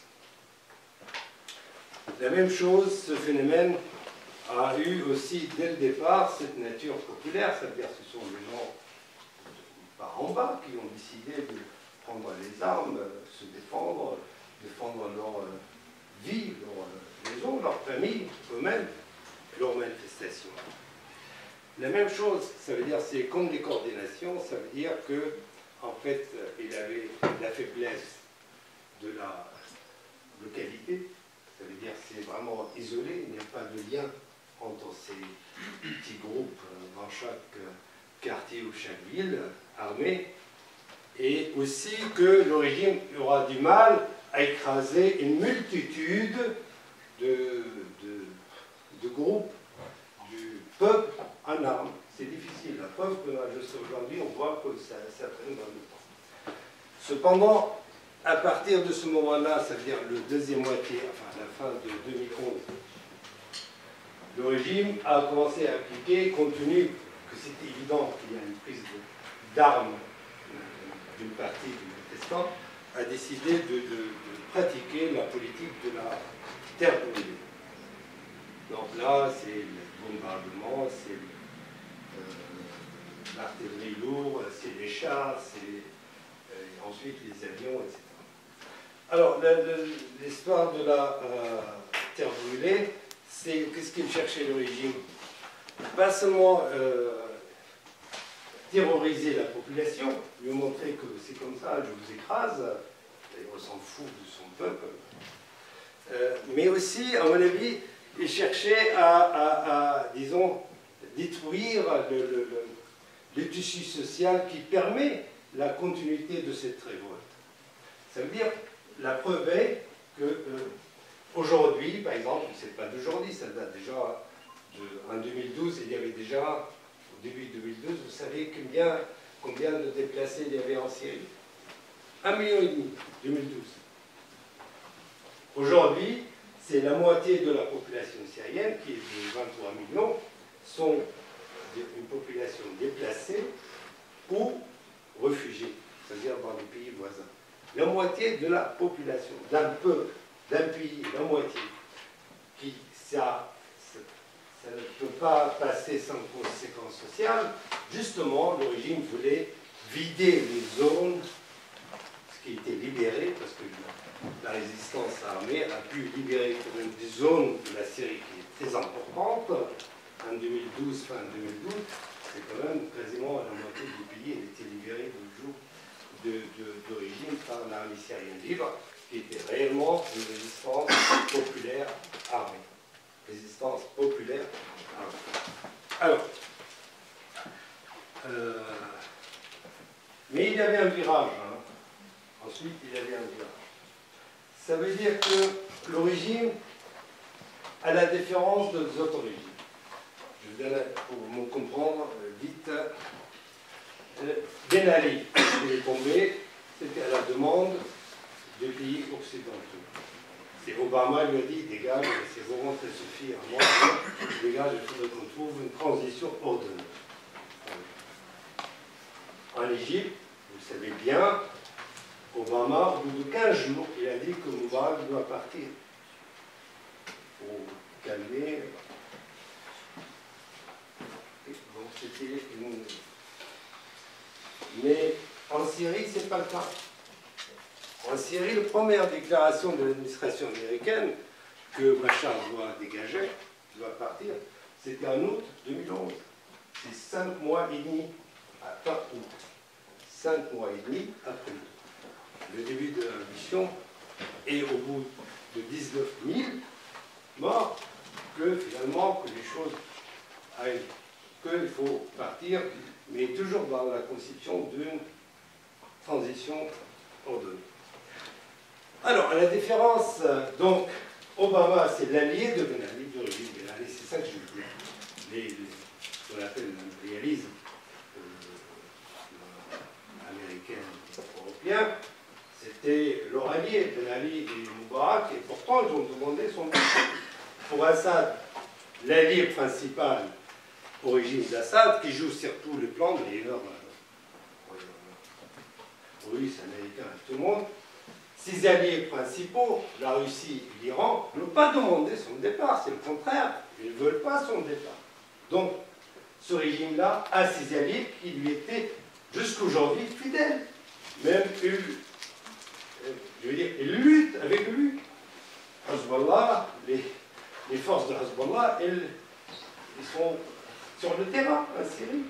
La même chose, ce phénomène a eu aussi dès le départ cette nature populaire, c'est-à-dire ce sont les gens par en bas qui ont décidé de prendre les armes, se défendre leur vie, leur maison, leur famille, eux-mêmes, leurs manifestations. La même chose, ça veut dire, c'est comme les coordinations, ça veut dire que, en fait, il avait la faiblesse de la localité, ça veut dire c'est vraiment isolé, il n'y a pas de lien entre ces petits groupes dans chaque quartier ou chaque ville armée, et aussi que le régime aura du mal à écraser une multitude de groupes du peuple en armes. C'est difficile. La preuve que jusqu'à aujourd'hui, on voit que ça traîne dans le temps. Cependant, à partir de ce moment-là, ça veut dire le deuxième moitié, enfin la fin de 2011, le régime a commencé à appliquer, compte tenu que c'était évident qu'il y a une prise d'armes d'une partie des manifestants, a décidé de pratiquer la politique de la terre brûlée. Donc là, c'est le bombardement, c'est l'artillerie lourde, c'est les chars, c'est ensuite les avions, etc. Alors, l'histoire de la terre brûlée, c'est qu'est-ce qu'il cherchait le régime? Pas seulement terroriser la population, lui montrer que c'est comme ça, je vous écrase, et on s'en fout de son peuple, mais aussi, à mon avis, il cherchait à disons, détruire le tissu social qui permet la continuité de cette révolte. Ça veut dire, la preuve est que aujourd'hui, par exemple, c'est pas d'aujourd'hui, ça date déjà en 2012, il y avait déjà, au début 2012, vous savez combien de déplacés il y avait en Syrie? 1,5 million, 2012. Aujourd'hui, c'est la moitié de la population syrienne, qui est de 23 millions, sont une population déplacée ou réfugiée, c'est-à-dire dans les pays voisins. La moitié de la population, d'un peuple, d'un pays, la moitié, ça ne peut pas passer sans conséquences sociales. Justement, le régime voulait vider les zones qui étaient libérées, parce que la résistance armée a pu libérer quand même des zones de la Syrie qui est très importante. En 2012, fin 2012, c'est quand même quasiment la moitié du pays, elle était libérée du jour de régime par l'armée syrienne libre, qui était réellement une résistance populaire armée. Résistance populaire armée. Alors, mais il y avait un virage. Hein. Ensuite, il y avait un virage. Ça veut dire que le régime, à la différence des autres régimes, je vous donne pour me comprendre vite, Ben Ali, il est tombé, c'était à la demande des pays occidentaux. C'est Obama lui a dit, dégage, c'est bon, ça suffit à moi, dégage, il faudrait qu'on trouve une transition ordonnée. En Égypte, vous savez bien, Obama, au bout de 15 jours, il a dit que Moubarak doit partir. Pour calmer. Donc c'était une... Mais en Syrie, ce n'est pas le cas. En Syrie, la première déclaration de l'administration américaine que Bachar doit dégager, doit partir, c'était en août 2011. C'est 5 mois et demi après août. 5 mois et demi après août. Le début de la mission, et au bout de 19 000 morts, que finalement, que les choses aillent, qu'il faut partir, mais toujours dans la conception d'une transition ordonnée. Alors, à la différence, donc, Obama, c'est l'allié de Ben Ali, de régime Ben Ali, c'est ça que je veux dire. Ce qu'on appelle l'impérialisme américain, européen, c'était leur allié, Ben Ali et Moubarak, et pourtant, ils ont demandé son départ. Pour Assad, l'allié principal au régime d'Assad, qui joue sur tous les plans, d'ailleurs, Russes, Américains, tout le monde, ses alliés principaux, la Russie et l'Iran, n'ont pas demandé son départ, c'est le contraire, ils ne veulent pas son départ. Donc, ce régime-là a ses alliés qui lui étaient jusqu'aujourd'hui fidèles. Même je veux dire, ils luttent avec lui. Hezbollah, les forces de Hezbollah, ils sont sur le terrain en Syrie.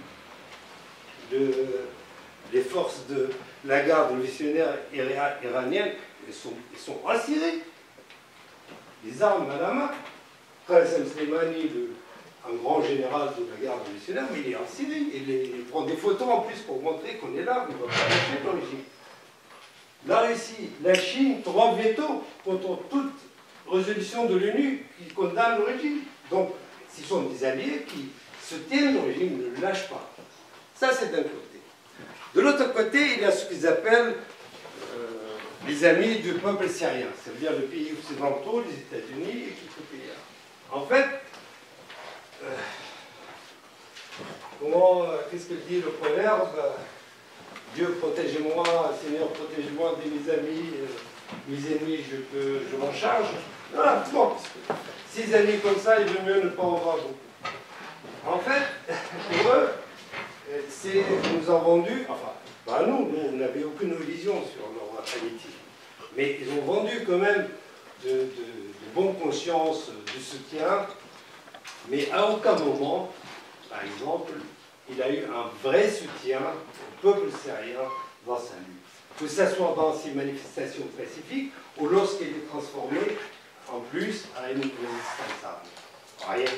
Les forces de la garde révolutionnaire iranienne, ils sont en Syrie. Les armes à la main. Qassem Soleimani, un grand général de la garde révolutionnaire, mais il est en Syrie. Il prend des photos en plus pour montrer qu'on est là, on ne va pas lâcher l'origine. La Russie, la Chine, 3 vétos contre toute résolution de l'ONU qui condamne le régime. Donc, ce sont des alliés qui se tiennent au régime, ne le lâchent pas. Ça, c'est d'un côté. De l'autre côté, il y a ce qu'ils appellent les amis du peuple syrien, c'est-à-dire les pays occidentaux, les États-Unis et quelques pays. En fait, qu'est-ce que dit le proverbe? Dieu protège-moi, Seigneur protège-moi de mes amis, mes ennemis je m'en charge. Voilà, bon, 6 amis comme ça, il vaut mieux ne pas en avoir beaucoup. En fait, pour eux, nous ont vendu, enfin, nous, on n'avait aucune vision sur leur amitié. Mais ils ont vendu quand même de bonne conscience, du soutien, mais à aucun moment, par exemple, il a eu un vrai soutien au peuple syrien dans sa lutte. Que ce soit dans ses manifestations pacifiques ou lorsqu'il est transformé en plus à une résistance armée. Rien.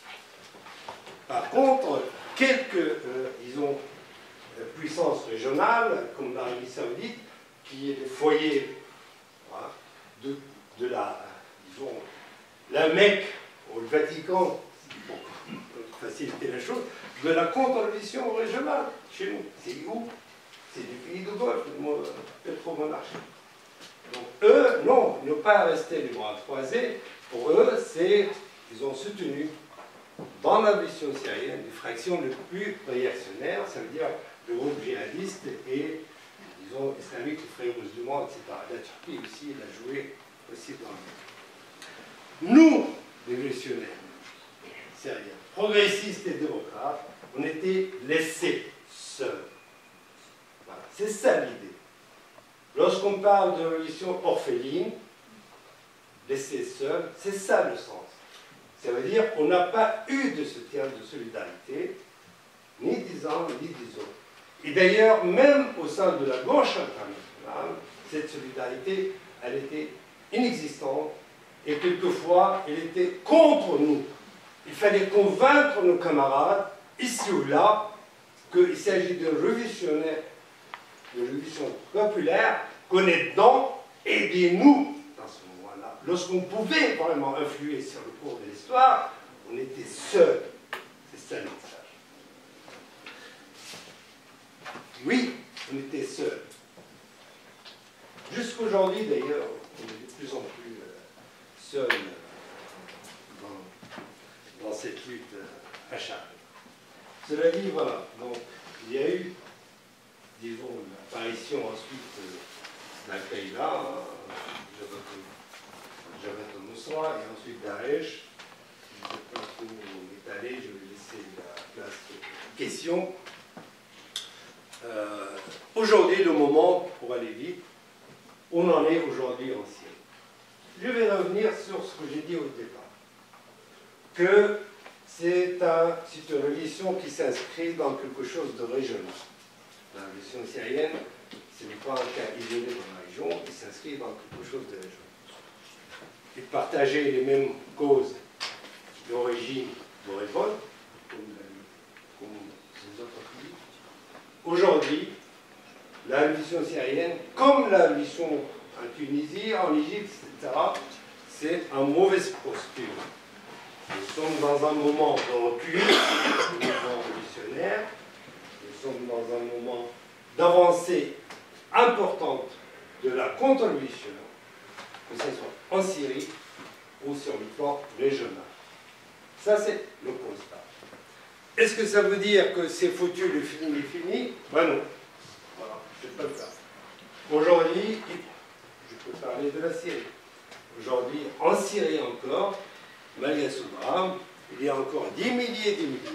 Par contre, quelques, disons, puissances régionales, comme l'Arabie Saoudite, qui est le foyer, voilà, de la, disons, la Mecque, ou le Vatican, pour faciliter la chose, de la contre-révolution régionale chez nous. C'est où? C'est du pays de Golfe, pétro-monarchie. Donc eux, non, ils n'ont pas resté les bras croisés. Pour eux, ils ont soutenu dans la révolution syrienne les fractions les plus réactionnaires, ça veut dire le groupe djihadiste et, disons, islamique, les frères musulmans, etc. La Turquie aussi, elle a joué aussi dans le... Nous, les révolutionnaires syriens, progressistes et démocrates, on était laissés seuls. Voilà. C'est ça l'idée. Lorsqu'on parle de révolution orpheline, laissés seuls, c'est ça le sens. Ça veut dire qu'on n'a pas eu de soutien, de solidarité, ni des uns ni des autres. Et d'ailleurs, même au sein de la gauche internationale, cette solidarité, elle était inexistante, et quelquefois, elle était contre nous. Il fallait convaincre nos camarades, ici ou là, qu'il s'agit de révolution populaire, qu'on est dedans, aidez-nous dans ce moment-là. Lorsqu'on pouvait vraiment influer sur le cours de l'histoire, on était seuls. C'est ça le message. oui, on était seuls. Jusqu'aujourd'hui, d'ailleurs, on est de plus en plus seuls dans cette lutte acharnée. Cela dit, voilà, donc il y a eu, disons, l'apparition ensuite d'Al-Qaïda, Jabhat al-Nusra, et ensuite Daesh. Je ne sais pas trop m'étaler, je vais laisser la place aux questions. Aujourd'hui, le moment, pour aller vite, on en est aujourd'hui en Syrie. Je vais revenir sur ce que j'ai dit au départ, que c'est une religion qui s'inscrit dans quelque chose de régional. La religion syrienne, ce n'est pas un cas isolé dans la région, il s'inscrit dans quelque chose de régional. Il partageait les mêmes causes d'origine de révolte, comme les autres pays. Aujourd'hui, la religion syrienne, comme la religion en Tunisie, en Égypte, etc., c'est en mauvaise posture. Nous sommes dans un moment de recul, au niveau révolutionnaire, nous sommes dans un moment d'avancée importante de la contre-révolution, que ce soit en Syrie ou sur le plan régional. Ça, c'est le constat. Est-ce que ça veut dire que c'est foutu, le film est fini? Ben non. Voilà, c'est pas le cas. Aujourd'hui, je peux parler de la Syrie. Aujourd'hui, en Syrie encore, malgré ce drame, il y a encore des milliers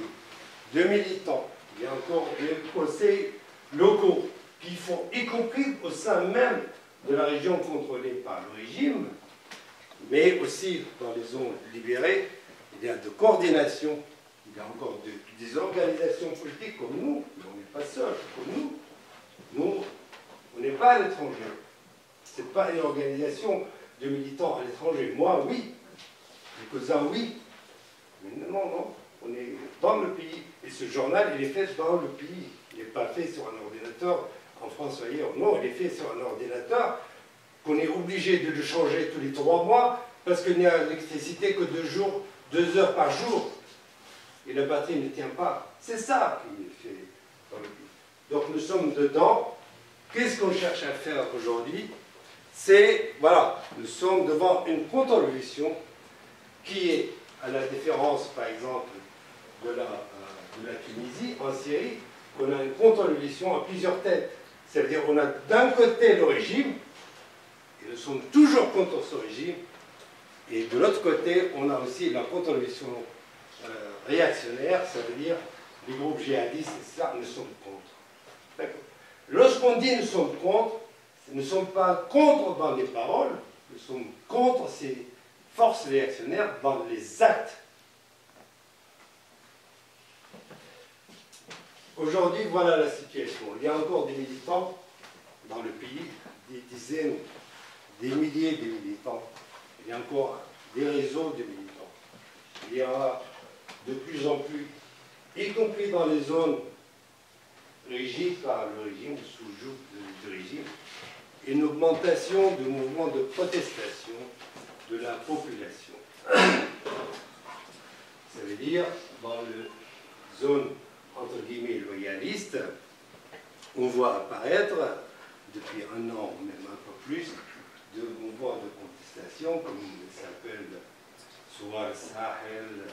de militants. Il y a encore des conseils locaux qui font, y compris au sein même de la région contrôlée par le régime, mais aussi dans les zones libérées, il y a de coordination, il y a encore des organisations politiques comme nous, mais on n'est pas seuls, comme nous. Nous, on n'est pas à l'étranger. Ce n'est pas une organisation de militants à l'étranger. Moi, oui. Quelques-uns, oui. Mais non, on est dans le pays. Et ce journal, il est fait dans le pays. Il n'est pas fait sur un ordinateur en France ou ailleurs. Non, il est fait sur un ordinateur qu'on est obligé de le changer tous les 3 mois parce qu'il n'y a l'électricité que 2 heures par jour. Et la batterie ne tient pas. C'est ça qui est fait dans le pays. Donc nous sommes dedans. Qu'est-ce qu'on cherche à faire aujourd'hui? C'est, voilà, nous sommes devant une contre-révolution qui est, à la différence, par exemple, de la Tunisie, en Syrie, on a une contre-révolution à plusieurs têtes. C'est-à-dire qu'on a d'un côté le régime, et nous sommes toujours contre ce régime, et de l'autre côté, on a aussi la contre-révolution réactionnaire, ça veut dire les groupes djihadistes, et ça, nous sommes contre. Lorsqu'on dit nous sommes contre, nous ne sommes pas contre dans les paroles, nous sommes contre ces forces réactionnaires dans les actes. Aujourd'hui, voilà la situation. Il y a encore des militants dans le pays, des dizaines, des milliers de militants. Il y a encore des réseaux de militants. Il y a de plus en plus, y compris dans les zones régies par le régime, sous le joug du régime, une augmentation du mouvement de protestation de la population. Ça veut dire, dans les zones entre guillemets loyalistes, on voit apparaître, depuis 1 an, même un peu plus, de mouvements de contestation, comme ils s'appellent Souar Sahel,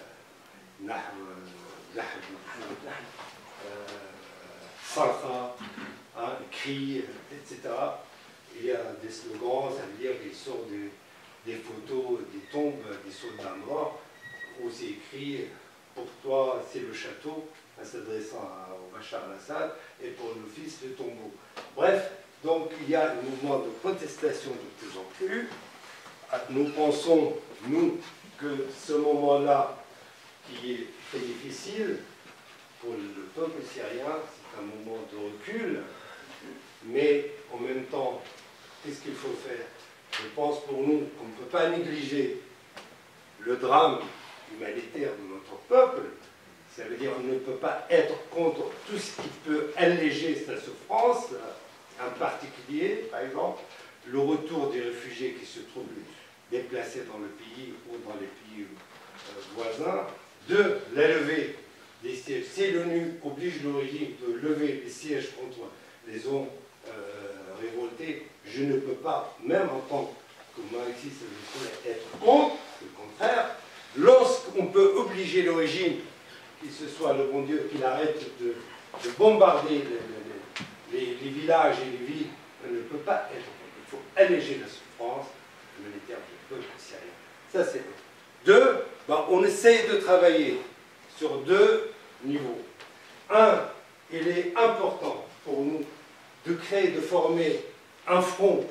Sarha, Cri, etc. Il y a des slogans, ça veut dire qu'ils sortent des photos, des tombes des soldats morts, où c'est écrit « Pour toi, c'est le château », en s'adressant au Bachar al-Assad, et pour le fils, le tombeau. Bref, donc il y a un mouvement de protestation de plus en plus. Nous pensons, nous, que ce moment-là, qui est très difficile pour le peuple syrien, c'est un moment de recul, mais en même temps, qu'est-ce qu'il faut faire? Je pense pour nous qu'on ne peut pas négliger le drame humanitaire de notre peuple. Ça veut dire qu'on ne peut pas être contre tout ce qui peut alléger sa souffrance, en particulier, par exemple, le retour des réfugiés qui se trouvent déplacés dans le pays ou dans les pays voisins, de l'élevé des si l'ONU oblige le régime de lever les sièges contre les zones révoltées, je ne peux pas, même en tant que marxiste, être contre. Le contraire, lorsqu'on peut obliger le régime, qu'il se soit le bon Dieu, qu'il arrête de bombarder les villages et les villes, on ne peut pas être contre. Il faut alléger la souffrance humanitaire du peuple syrien. Ça, c'est un. Deux, on essaye de travailler sur deux niveaux. Un, il est important pour nous de créer, de former un front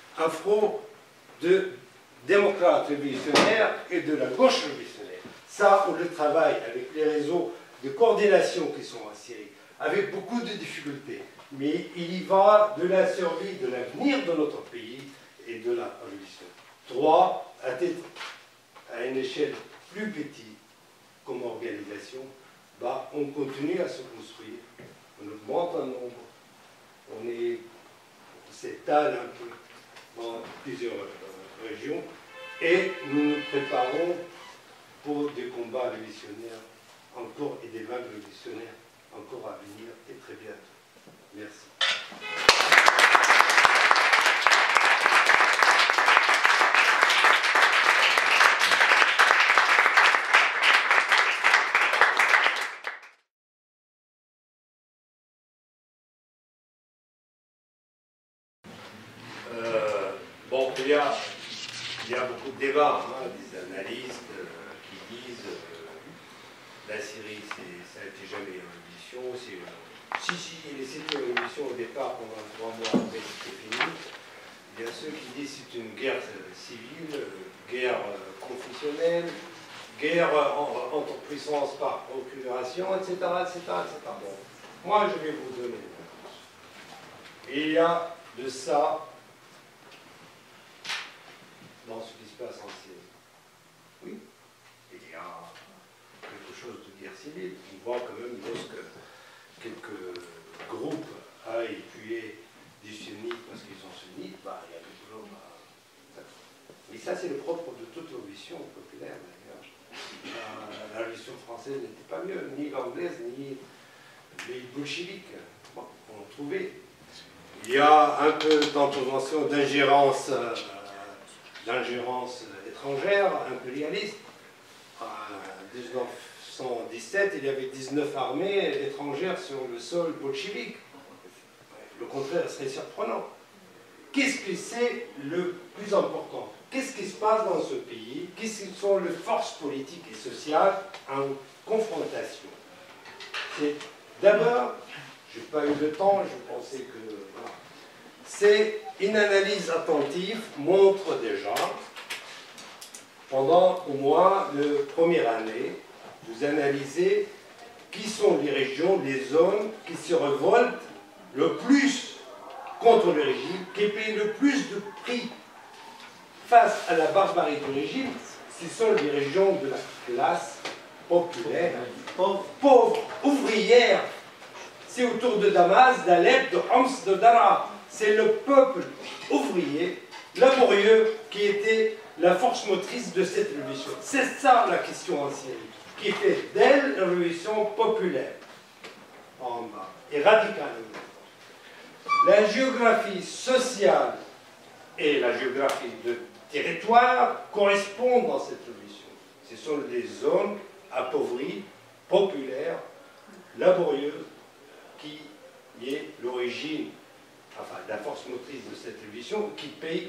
de démocrates révolutionnaires et de la gauche révolutionnaire. Ça, on le travaille avec les réseaux de coordination qui sont en Syrie, avec beaucoup de difficultés. Mais il y va de la survie, de l'avenir de notre pays et de la révolution. Trois, à une échelle plus petite, comme organisation, on continue à se construire, on augmente en nombre, on s'étale un peu dans plusieurs régions et nous nous préparons pour des combats révolutionnaires encore et des vagues révolutionnaires encore à venir et très bientôt. Merci. Il y a beaucoup de débats, des analystes qui disent la Syrie, ça n'a été jamais une révolution. Si, c'était une révolution au départ, pendant 3 mois après, c'était fini. Il y a ceux qui disent que c'est une guerre civile, guerre confessionnelle, guerre entre puissances par procuration, etc. Bon, moi, je vais vous donner une réponse. Il y a de ça dans ce qui se passe en Syrie. Oui, il y a quelque chose de guerre civile. On voit quand même lorsque quelques groupes aillent tuer des sunnites parce qu'ils sont sunnites, il y a des boulot. Mais ça, c'est le propre de toute révolution populaire, d'ailleurs. La révolution française n'était pas mieux, ni l'anglaise, ni les bolcheviques. Bon, on trouvait. Il y a un peu d'intervention, d'ingérence étrangère, impérialiste. En 1917, il y avait 19 armées étrangères sur le sol bolchevique. Le contraire serait surprenant. Qu'est-ce que c'est le plus important? Qu'est-ce qui se passe dans ce pays? Quelles sont les forces politiques et sociales en confrontation? C'est d'abord, je n'ai pas eu le temps, je pensais que... Voilà. C'est une analyse attentive, montre déjà, pendant au moins la première année, vous analysez qui sont les régions, les zones qui se révoltent le plus contre le régime, qui payent le plus de prix face à la barbarie du régime. Ce sont les régions de la classe populaire, pauvre, ouvrière. C'est autour de Damas, d'Alep, de Homs, de Daraa. C'est le peuple ouvrier, laborieux, qui était la force motrice de cette révolution. C'est ça la question en Syrie, qui fait d'elle une révolution populaire, en bas, et radicale. La géographie sociale et la géographie de territoire correspondent dans cette révolution. Ce sont des zones appauvries, populaires, laborieuses, qui est l'origine, enfin, la force motrice de cette révolution, qui paye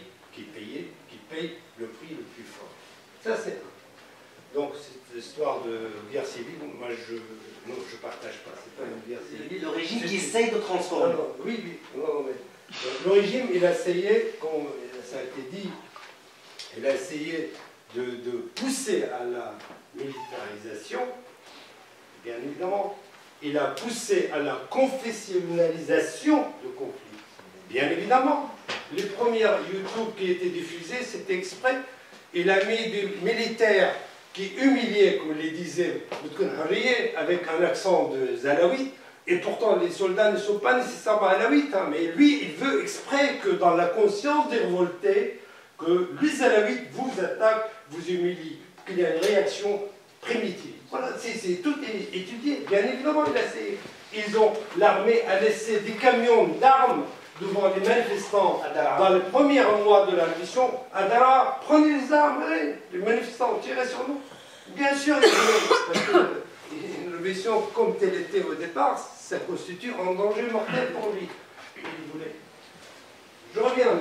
le prix le plus fort. Ça, c'est un. Donc, cette histoire de guerre civile, moi, je ne partage pas. C'est pas une guerre civile. Le régime qui essaye de transformer. Oui. Non, mais le régime, il a essayé, comme ça a été dit, il a essayé de pousser à la militarisation, bien évidemment. Il a poussé à la confessionnalisation du conflit. Bien évidemment, les premières YouTube qui étaient diffusées, c'était exprès. Il a mis des militaires qui humiliaient, comme les disait Boutkoun-Harrier, avec un accent de Zalaouite, et pourtant les soldats ne sont pas nécessairement alaouites, mais lui, il veut exprès que dans la conscience des révoltés, que les Alaouites vous attaquent, vous humilient, qu'il y a une réaction primitive. Voilà, tout est étudié. Bien évidemment, l'armée a laissé des camions d'armes devant les manifestants dans les premiers mois de la révolution. À Dara, prenez les armes, allez, les manifestants tiraient sur nous. Bien sûr, parce que une révolution comme telle était au départ, ça constitue un danger mortel pour lui. Il voulait. Je reviens.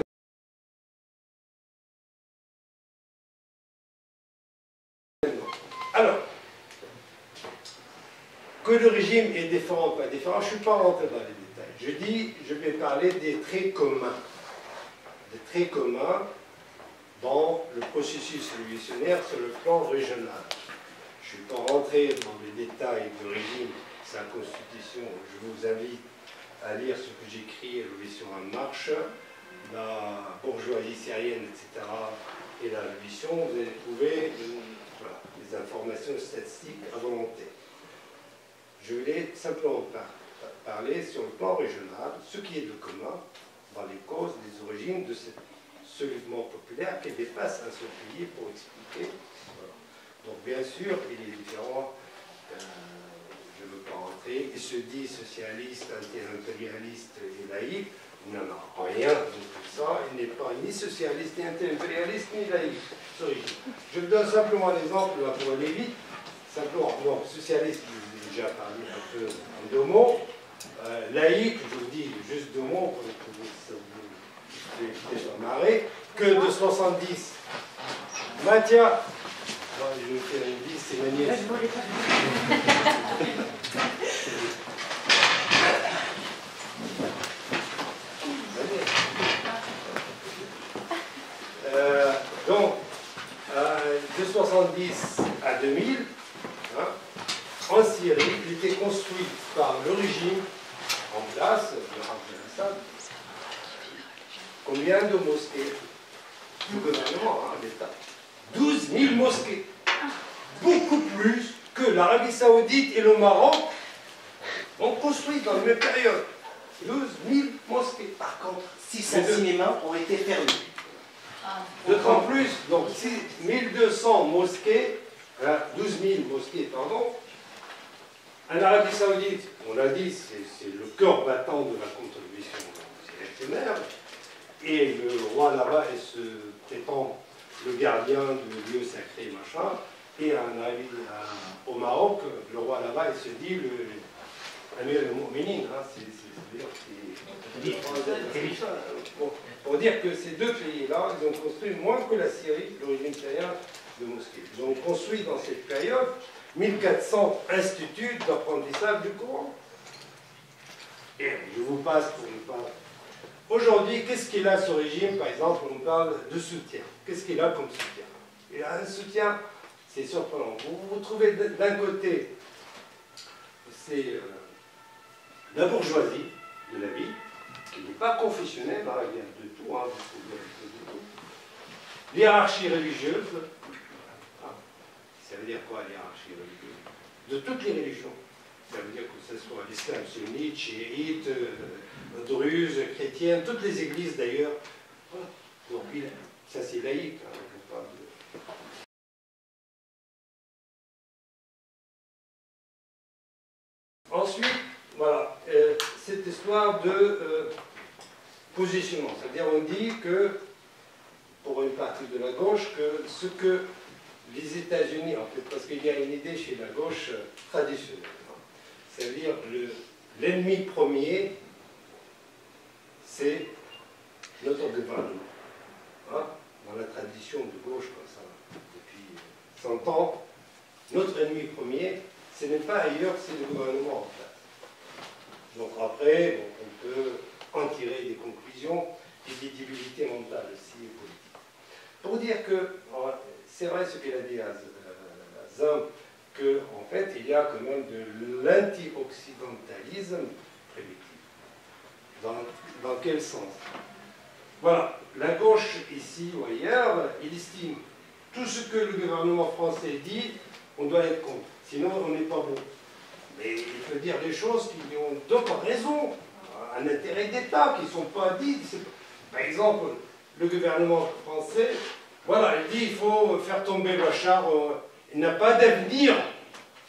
Alors, que le régime est différent ou pas différent, je ne suis pas rentré dans les détails. Je vais parler des traits communs. Des traits communs dans le processus révolutionnaire sur le plan régional. Je ne suis pas rentré dans les détails du régime, sa constitution. Je vous invite à lire ce que j'écris, Révolution en marche, la bourgeoisie syrienne, etc. et la révolution. Vous allez trouver des informations statistiques à volonté. Je voulais simplement parler sur le plan régional, ce qui est de commun dans les causes, les origines de ce mouvement populaire qui dépasse un seul pays pour expliquer. Voilà. Donc bien sûr, il est différent, je ne veux pas rentrer, il se dit socialiste, anti-impérialiste et laïque. Il n'en a rien de tout ça, il n'est pas ni socialiste, ni anti-impérialiste, ni laïque. Je vous donne simplement un exemple pour aller vite. Simplement, non, socialiste, j'ai déjà parlé un peu en deux mots. Laïque, je vous dis juste deux mots pour que ça vous éviter de marrer. Que de 70. Mathia, je vais faire une vie, c'est ma nièce. Donc, de 70 à 2000, en Syrie, il était construit par le régime en place, le Hafez al-Assad, combien de mosquées? Le gouvernement, l'État. 12 000 mosquées. Beaucoup plus que l'Arabie Saoudite et le Maroc ont construit dans la même période. 12 000 mosquées. Par contre, 600 cinémas ont été fermés. D'autant plus, donc 1200 mosquées, 12 000 mosquées, pardon. En Arabie Saoudite, on l'a dit, c'est le cœur battant de la contre-révolution réactionnaire. Et le roi là-bas est se prétend le gardien du lieu sacré, machin. Et au Maroc, le roi là-bas, il se dit le Amir al-Mu'minin. Pour dire que ces deux pays-là, ils ont construit moins que la Syrie, le régime syrien, de mosquées. Ils ont construit dans cette période 1400 instituts d'apprentissage du Coran. Et je vous passe pour ne pas... Aujourd'hui, qu'est-ce qu'il a ce régime? Par exemple, on parle de soutien. Qu'est-ce qu'il a comme soutien? Il a un soutien, c'est surprenant. Vous trouvez d'un côté, c'est la bourgeoisie de la vie, qui n'est pas confessionnelle, hein, il y a de tout, hein, l'hiérarchie religieuse. Ça veut dire quoi, l'hiérarchie religieuse? De toutes les religions. Ça veut dire que ce soit l'islam sunnite, chiite, druze, chrétienne, toutes les églises d'ailleurs. Donc, ça c'est laïque. Hein, Ensuite, voilà, cette histoire de positionnement. C'est-à-dire, on dit que, pour une partie de la gauche, que ce que les États-Unis, en fait, parce qu'il y a une idée chez la gauche traditionnelle, c'est-à-dire l'ennemi premier, c'est notre gouvernement. Hein? Dans la tradition de gauche, comme ça, depuis 100 ans, notre ennemi premier, ce n'est pas ailleurs, c'est le gouvernement en place. Donc après, on peut en tirer des conclusions, des débilités mentales aussi et politiques. Pour dire que, c'est vrai ce qu'il a dit à Zam, qu'en fait, il y a quand même de l'anti-occidentalisme primitif. Dans quel sens? Voilà, la gauche ici ou ailleurs, il estime tout ce que le gouvernement français dit, on doit être contre, sinon on n'est pas bon. Mais il faut dire des choses qui ont d'autres raisons, un intérêt d'État, qui ne sont pas dites. Par exemple, le gouvernement français, voilà, il dit qu'il faut faire tomber Bachar, il n'a pas d'avenir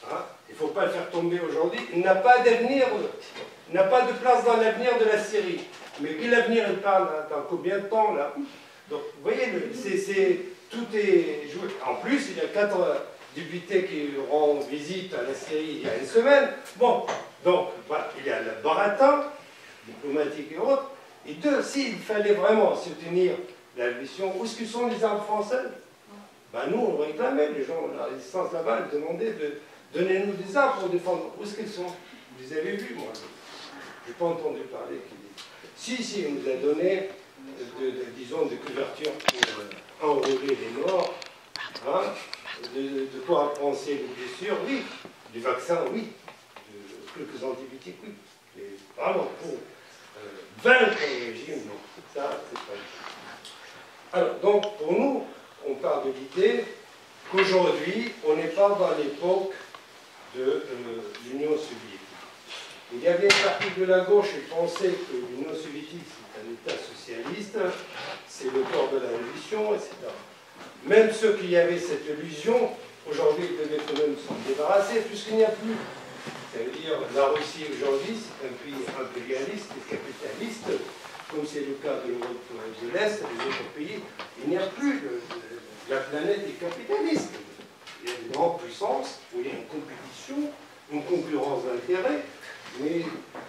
Hein, il ne faut pas le faire tomber aujourd'hui. Il n'a pas d'avenir, n'a pas de place dans l'avenir de la Syrie. Mais qui l'avenir, il parle dans combien de temps là? Donc, vous voyez, tout est joué. En plus, il y a 4 députés qui rendent visite à la Syrie il y a une semaine. Bon, donc, voilà, il y a le baratin, diplomatique et autres. Et deux, s'il fallait vraiment soutenir la mission, où est-ce que sont les armes françaises? Ben, nous, on réclamait, les gens, la résistance là-bas, ils demandaient de donner-nous des armes pour défendre. Où est-ce qu'elles sont? Vous les avez vues, moi? Je n'ai pas entendu parler. Si, on nous a donné, disons, des couvertures pour enrôler les morts, hein, de quoi penser les blessures, oui, du vaccin, oui, de quelques antibiotiques, oui. Mais vraiment, pour vaincre le régime, non. Ça, c'est pas ça. Alors, donc, pour nous, on part de l'idée qu'aujourd'hui, on n'est pas dans l'époque de l'Union soviétique. Il y avait une partie de la gauche qui pensait que l'Union soviétique, c'est un État socialiste, c'est le corps de la révolution, etc. Même ceux qui avaient cette illusion, aujourd'hui, ils devaient quand même s'en débarrasser, puisqu'il n'y a plus. Ça veut dire, la Russie aujourd'hui, c'est un pays impérialiste et capitaliste, comme c'est le cas de l'Europe de l'Est et des autres pays. Il n'y a plus la planète est capitaliste. Il y a des grandes puissances où il y a une compétition, une concurrence d'intérêts, mais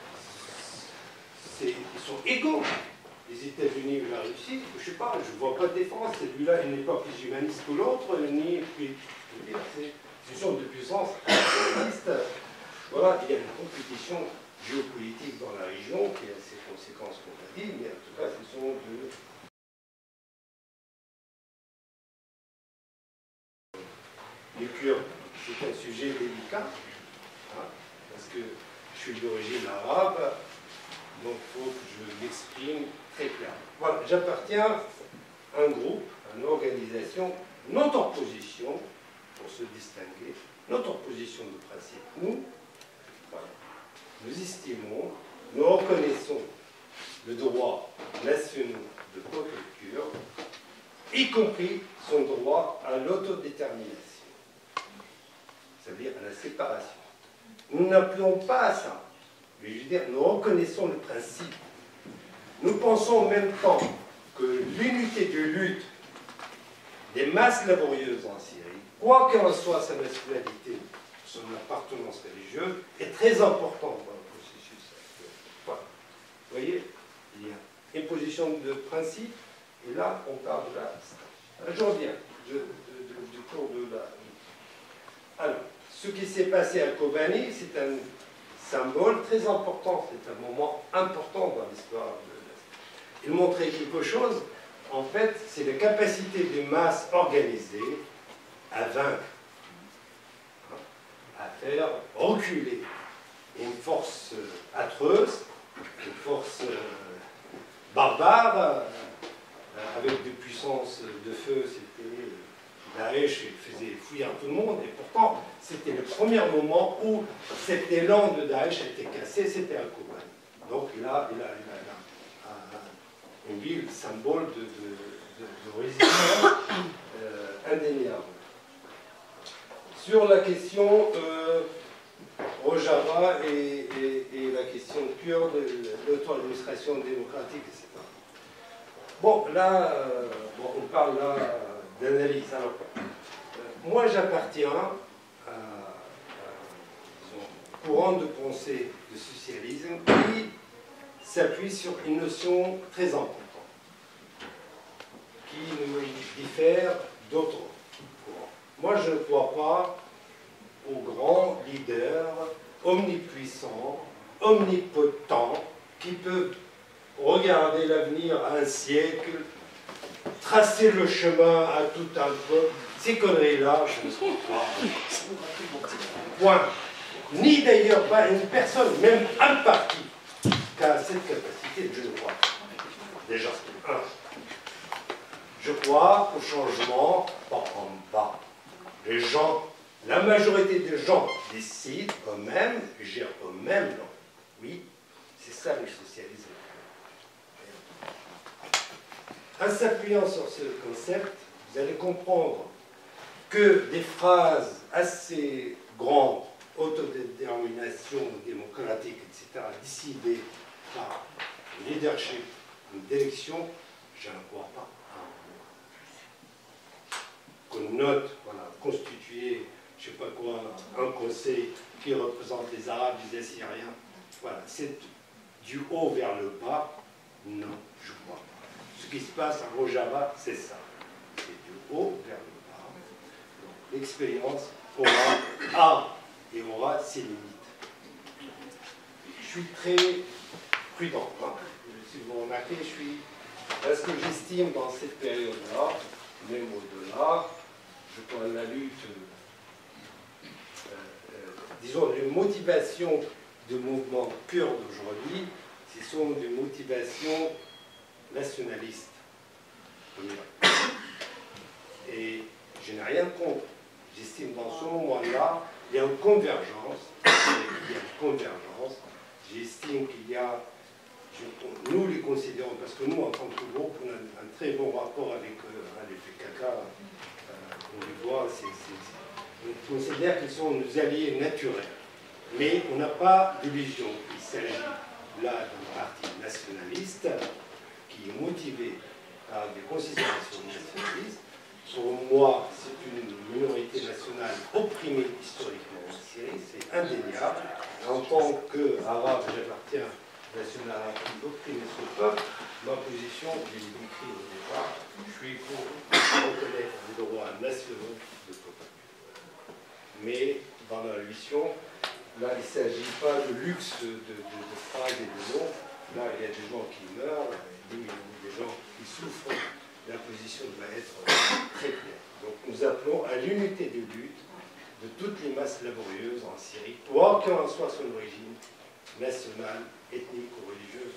ils sont égaux. Les États-Unis et la Russie, je ne sais pas, je ne vois pas de différence. Celui-là, il n'est pas plus humaniste que l'autre, ni plus. Ce sont des puissances impérialistes. Voilà, il y a une compétition géopolitique dans la région qui a ses conséquences, qu'on a dit, mais en tout cas, ce sont de. Les Kurdes, c'est un sujet délicat, hein, parce que je suis d'origine arabe, donc il faut que je m'exprime très clairement. Voilà, j'appartiens à un groupe, à une organisation, notre opposition, pour se distinguer, notre opposition de principe. Nous, voilà, nous estimons, nous reconnaissons le droit national de peuple kurde, y compris son droit à l'autodétermination, c'est-à-dire à la séparation. Nous n'appelons pas à ça, mais je veux dire, nous reconnaissons le principe. Nous pensons en même temps que l'unité de lutte des masses laborieuses en Syrie, quoi qu'en soit sa nationalité, son appartenance religieuse, est très importante dans le processus actuel. Voilà. Vous voyez, il y a une position de principe, et là, on parle de la... Je reviens du cours de la... Alors, ce qui s'est passé à Kobani, c'est un symbole très important, c'est un moment important dans l'histoire de l'Est. Il montrait quelque chose, en fait, c'est la capacité des masses organisées à vaincre, à faire reculer une force atroce, une force barbare, avec des puissances de feu, c'était Daesh, il faisait fuir tout le monde, et pourtant, c'était le premier moment où cet élan de Daesh a été cassé, c'était à Kobani. Donc là, il a une ville symbole de résistance indéniable. Sur la question Rojava et la question kurde, l'auto-administration démocratique, etc. Bon, là, on parle là d'analyse. Alors, moi, j'appartiens à un courant de pensée de socialisme qui s'appuie sur une notion très importante, qui nous diffère d'autres courants. Moi, je ne crois pas aux grands leaders omnipuissants, omnipotents, qui peuvent regarder l'avenir à un siècle, tracer le chemin à tout un peuple. Ces conneries-là, je ne crois pas. Point. Ni d'ailleurs pas une personne, même un parti, qui a cette capacité, je ne crois pas. Déjà, un. Je crois au changement par en bas. Les gens, la majorité des gens décident eux-mêmes, gèrent eux-mêmes. Oui, c'est ça le socialisme. En s'appuyant sur ce concept, vous allez comprendre que des phrases assez grande autodétermination démocratique, etc., décidée par le leadership d'élection, je ne crois pas. Qu'on note, voilà, constituer, je ne sais pas quoi, un conseil qui représente les Arabes, les Assyriens, voilà, c'est du haut vers le bas, non, je ne crois pas. Ce qui se passe à Rojava, c'est ça. C'est du haut vers le bas. L'expérience aura ses limites. Je suis très prudent. Hein. Si vous remarquez, parce que j'estime dans cette période-là, même au-delà, je crois la lutte, disons, les motivations de mouvements kurdes aujourd'hui, ce sont des motivations nationalistes. Et je n'ai rien contre. J'estime dans ce moment-là, il y a une convergence. J'estime qu'il y a, nous les considérons, parce que nous, en tant que groupe, on a un très bon rapport avec les PKK, on les voit, on considère qu'ils sont nos alliés naturels. Mais on n'a pas d'illusion. Il s'agit là d'un parti nationaliste qui est motivé par des considérations nationalistes. Pour moi, c'est une minorité nationale opprimée historiquement en Syrie, c'est indéniable. En tant qu'arabe, j'appartiens à la nation arabe qui opprime ce peuple. Ma position, je l'ai décrit au départ, je suis pour reconnaître les droits nationaux de peuple. Mais dans la révision, là, il ne s'agit pas de luxe de phrases et de noms. Là, il y a des gens qui meurent, des gens qui souffrent. La position doit être très claire. Donc, nous appelons à l'unité de lutte de toutes les masses laborieuses en Syrie, quoi qu'en soit son origine nationale, ethnique ou religieuse.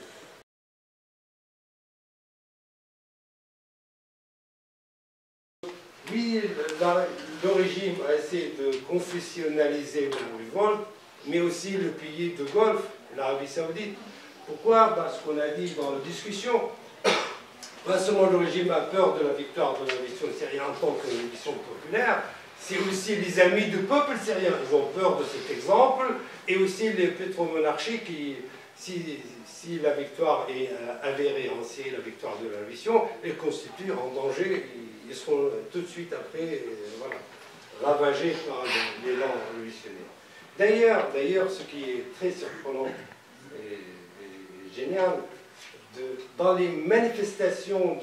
Oui, le régime a essayé de confessionnaliser la révolte, mais aussi le pays de Golfe, l'Arabie Saoudite. Pourquoi? Parce qu'on a dit dans la discussion, pas seulement le régime a peur de la victoire de la révolution syrienne en tant que révolution populaire, c'est aussi les amis du peuple syrien. Ils ont peur de cet exemple, et aussi les pétromonarchies qui, si la victoire est avérée en Syrie, la victoire de la révolution, elle constitue en danger. Ils seront tout de suite après voilà, ravagés par l'élan révolutionnaire. D'ailleurs, ce qui est très surprenant et génial, dans les manifestations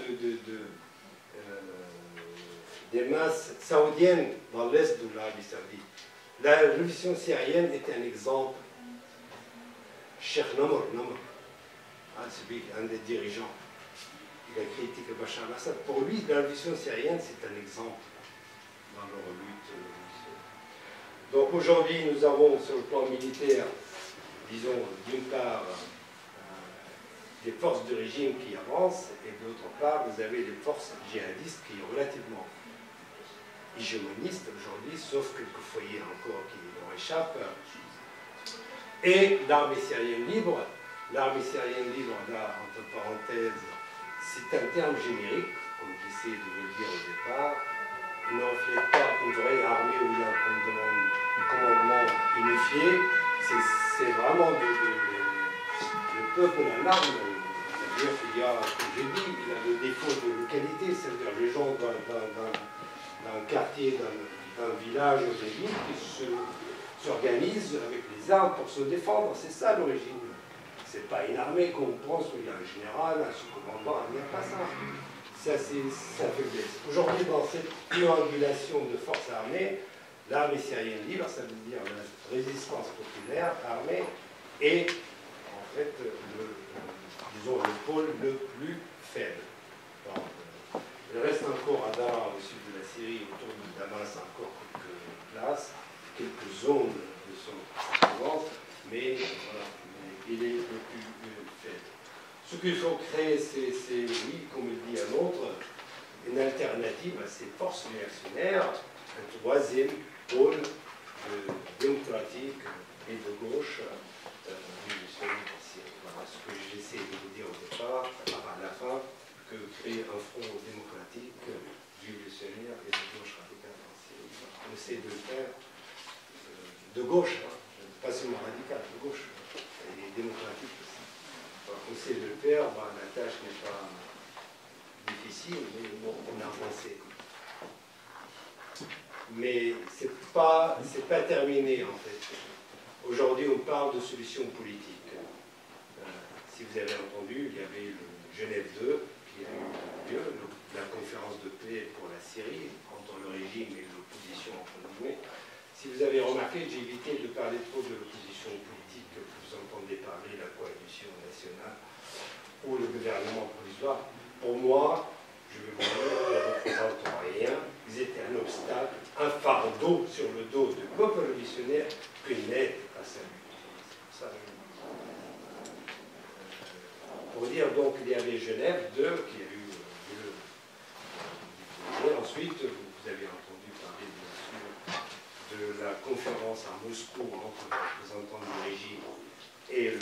des masses saoudiennes dans l'est de l'Arabie Saoudite, la révolution syrienne est un exemple. Cheikh Namr, un des dirigeants, il a critiqué Bachar al-Assad. Pour lui, la révolution syrienne, c'est un exemple dans leur lutte. Donc aujourd'hui, nous avons sur le plan militaire, disons, d'une part, des forces du régime qui avancent, et d'autre part, vous avez des forces djihadistes qui sont relativement hégémonistes aujourd'hui, sauf quelques foyers encore qui leur échappent. Et l'armée syrienne libre, là, entre parenthèses, c'est un terme générique, comme j'essaie de le dire au départ, il ne reflète pas une vraie armée où il y a un commandement unifié, c'est vraiment le peuple en armes. C'est-à-dire qu'il y a, comme j'ai dit, il y a le défaut de localité, c'est-à-dire les gens d'un quartier, d'un village, d'une ville, qui s'organisent avec les armes pour se défendre. C'est ça l'origine. C'est pas une armée qu'on pense où il y a un général, un sous-commandant, il n'y a pas ça. Ça, c'est sa faiblesse. Aujourd'hui, dans cette triangulation de forces armées, l'armée syrienne libre, ça veut dire la résistance populaire armée, et en fait, disons, le pôle le plus faible. Alors, il reste encore à Daraa, au sud de la Syrie, autour de Damas, encore quelques places, quelques zones de son influence, mais voilà, il est le plus faible. Ce qu'il faut créer, c'est, oui, comme le dit un autre, une alternative à ces forces réactionnaires, un troisième pôle démocratique et de gauche révolutionnaire. Voilà ce que j'essaie de vous dire au départ, à la fin, que créer un front démocratique, révolutionnaire et de gauche radicale en Syrie. On essaie de le faire. de gauche, hein, pas seulement radical, de gauche, et démocratique aussi. Alors, on sait le faire, bah, la tâche n'est pas difficile, mais bon, on a avancé. Mais c'est pas terminé en fait. Aujourd'hui, on parle de solutions politiques. Si vous avez entendu, il y avait le Genève 2 qui a eu lieu, la conférence de paix pour la Syrie, entre le régime et l'opposition, entre guillemets. Si vous avez remarqué, j'ai évité de parler trop de l'opposition politique que vous entendez parler, la coalition nationale ou le gouvernement provisoire. Pour moi, je vais vous dire, ne représentent rien. Ils étaient un obstacle, un fardeau sur le dos du peuple révolutionnaire qu'une aide à sa lutte. C'est pour ça que pour dire donc qu'il y avait Genève 2 qui a eu lieu. Ensuite, vous avez entendu parler bien sûr de la conférence à Moscou entre les représentants du régime et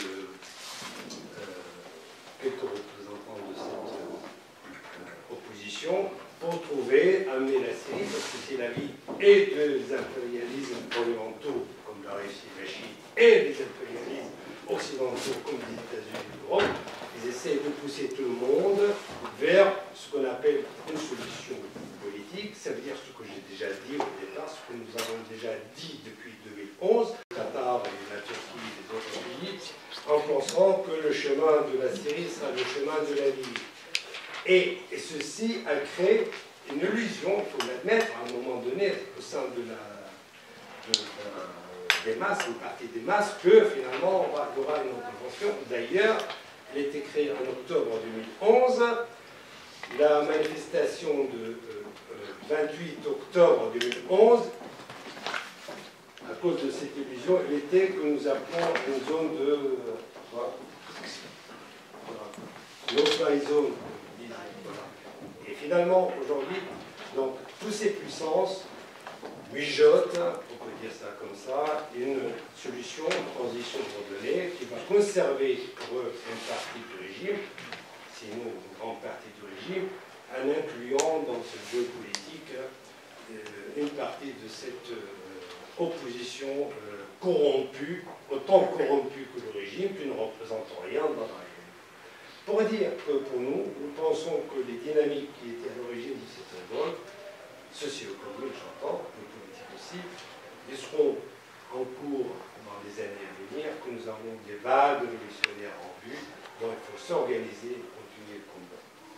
quelques représentants de cette opposition pour trouver, amener la Syrie, parce que c'est la vie et des impérialismes orientaux comme la Russie et la Chine et des impérialismes occidentaux comme les États-Unis et l'Europe. Ils essaient de pousser tout le monde vers ce qu'on appelle une solution politique. Ça veut dire ce que j'ai déjà dit au départ, ce que nous avons déjà dit depuis 2011, le Qatar et la Turquie et les autres pays, en pensant que le chemin de la Syrie sera le chemin de la Libye. Et ceci a créé une illusion, il faut l'admettre, à un moment donné, au sein des masses, une partie des masses, que finalement il y aura une intervention. D'ailleurs, il a été créé en octobre 2011. La manifestation de 28 octobre 2011, à cause de cette illusion, il était que nous appelons une zone de no-fly zone. Et finalement, aujourd'hui, donc, toutes ces puissances mijotent, on peut dire ça comme ça, une solution, une transition ordonnée qui va conserver pour eux une partie du régime, sinon une grande partie du régime, en incluant dans ce jeu politique une partie de cette opposition corrompue, autant corrompue que le régime, qui ne représente rien dans la réalité. Pour dire que pour nous, nous pensons que les dynamiques qui étaient à l'origine de cette révolte, socio-économiques, j'entends, mais politiques aussi, ils seront en cours dans les années à venir, que nous avons des vagues révolutionnaires en vue, dont il faut s'organiser et continuer le combat.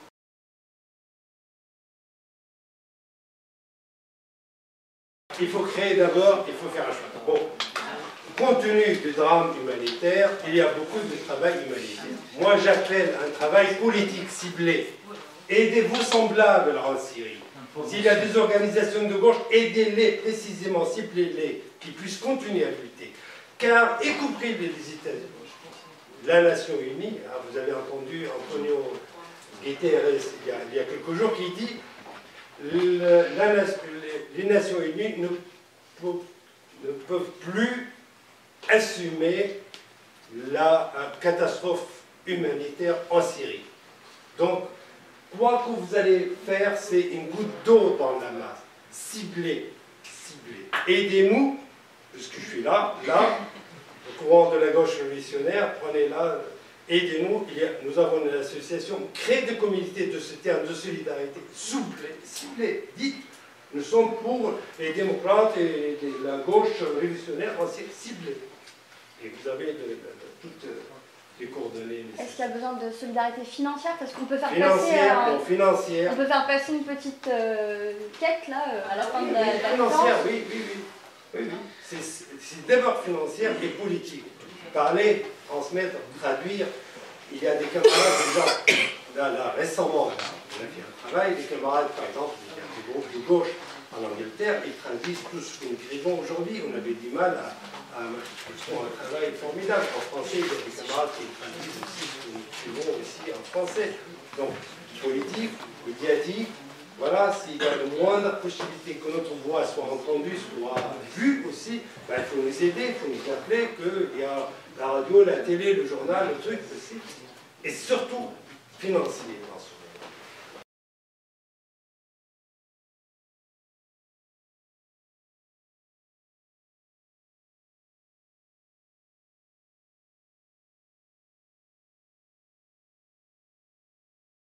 Il faut créer d'abord, il faut faire un choix. Bon, compte tenu du drame humanitaire, il y a beaucoup de travail humanitaire. Moi, j'appelle un travail politique ciblé. Aidez vos semblables en Syrie. S'il y a des organisations de gauche, aidez-les précisément, ciblez-les, qu'ils puissent continuer à lutter. Car, y compris les États-Unis, la Nation Unie, vous avez entendu Antonio Guterres il y a quelques jours qui dit les Nations Unies ne peuvent plus assumer la catastrophe humanitaire en Syrie. Donc, quoi que vous allez faire, c'est une goutte d'eau dans la masse. Ciblez, ciblez. Aidez-nous, puisque je suis là, au courant de la gauche révolutionnaire, prenez-la, aidez-nous. Nous avons une association, créez des communautés de soutien, de solidarité. Ciblez, ciblez, dites. Nous sommes pour les démocrates et la gauche révolutionnaire en Syrie, ciblez. Et vous avez toutes les coordonnées. Est-ce qu'il y a besoin de solidarité financière? Parce qu'on peut faire financière. On peut faire passer une petite quête là à la fin de la financière, oui. C'est d'abord financière et politique. Parler, transmettre, traduire. Il y a des camarades déjà, là récemment, on a fait un travail, des camarades par exemple, des groupes de gauche en Angleterre, ils traduisent tout ce que nous écrivons aujourd'hui. On avait du mal ils font un travail formidable. En français, il y a des camarades qui traduisent aussi ce que nous écrivons ici en français. Donc, politique, médiatique, voilà, s'il y a la moindre possibilité que notre voix soit entendue, soit vue aussi, ben, il faut nous aider, il faut nous rappeler qu'il y a la radio, la télé, le journal, le truc aussi. Et surtout, financier dans ce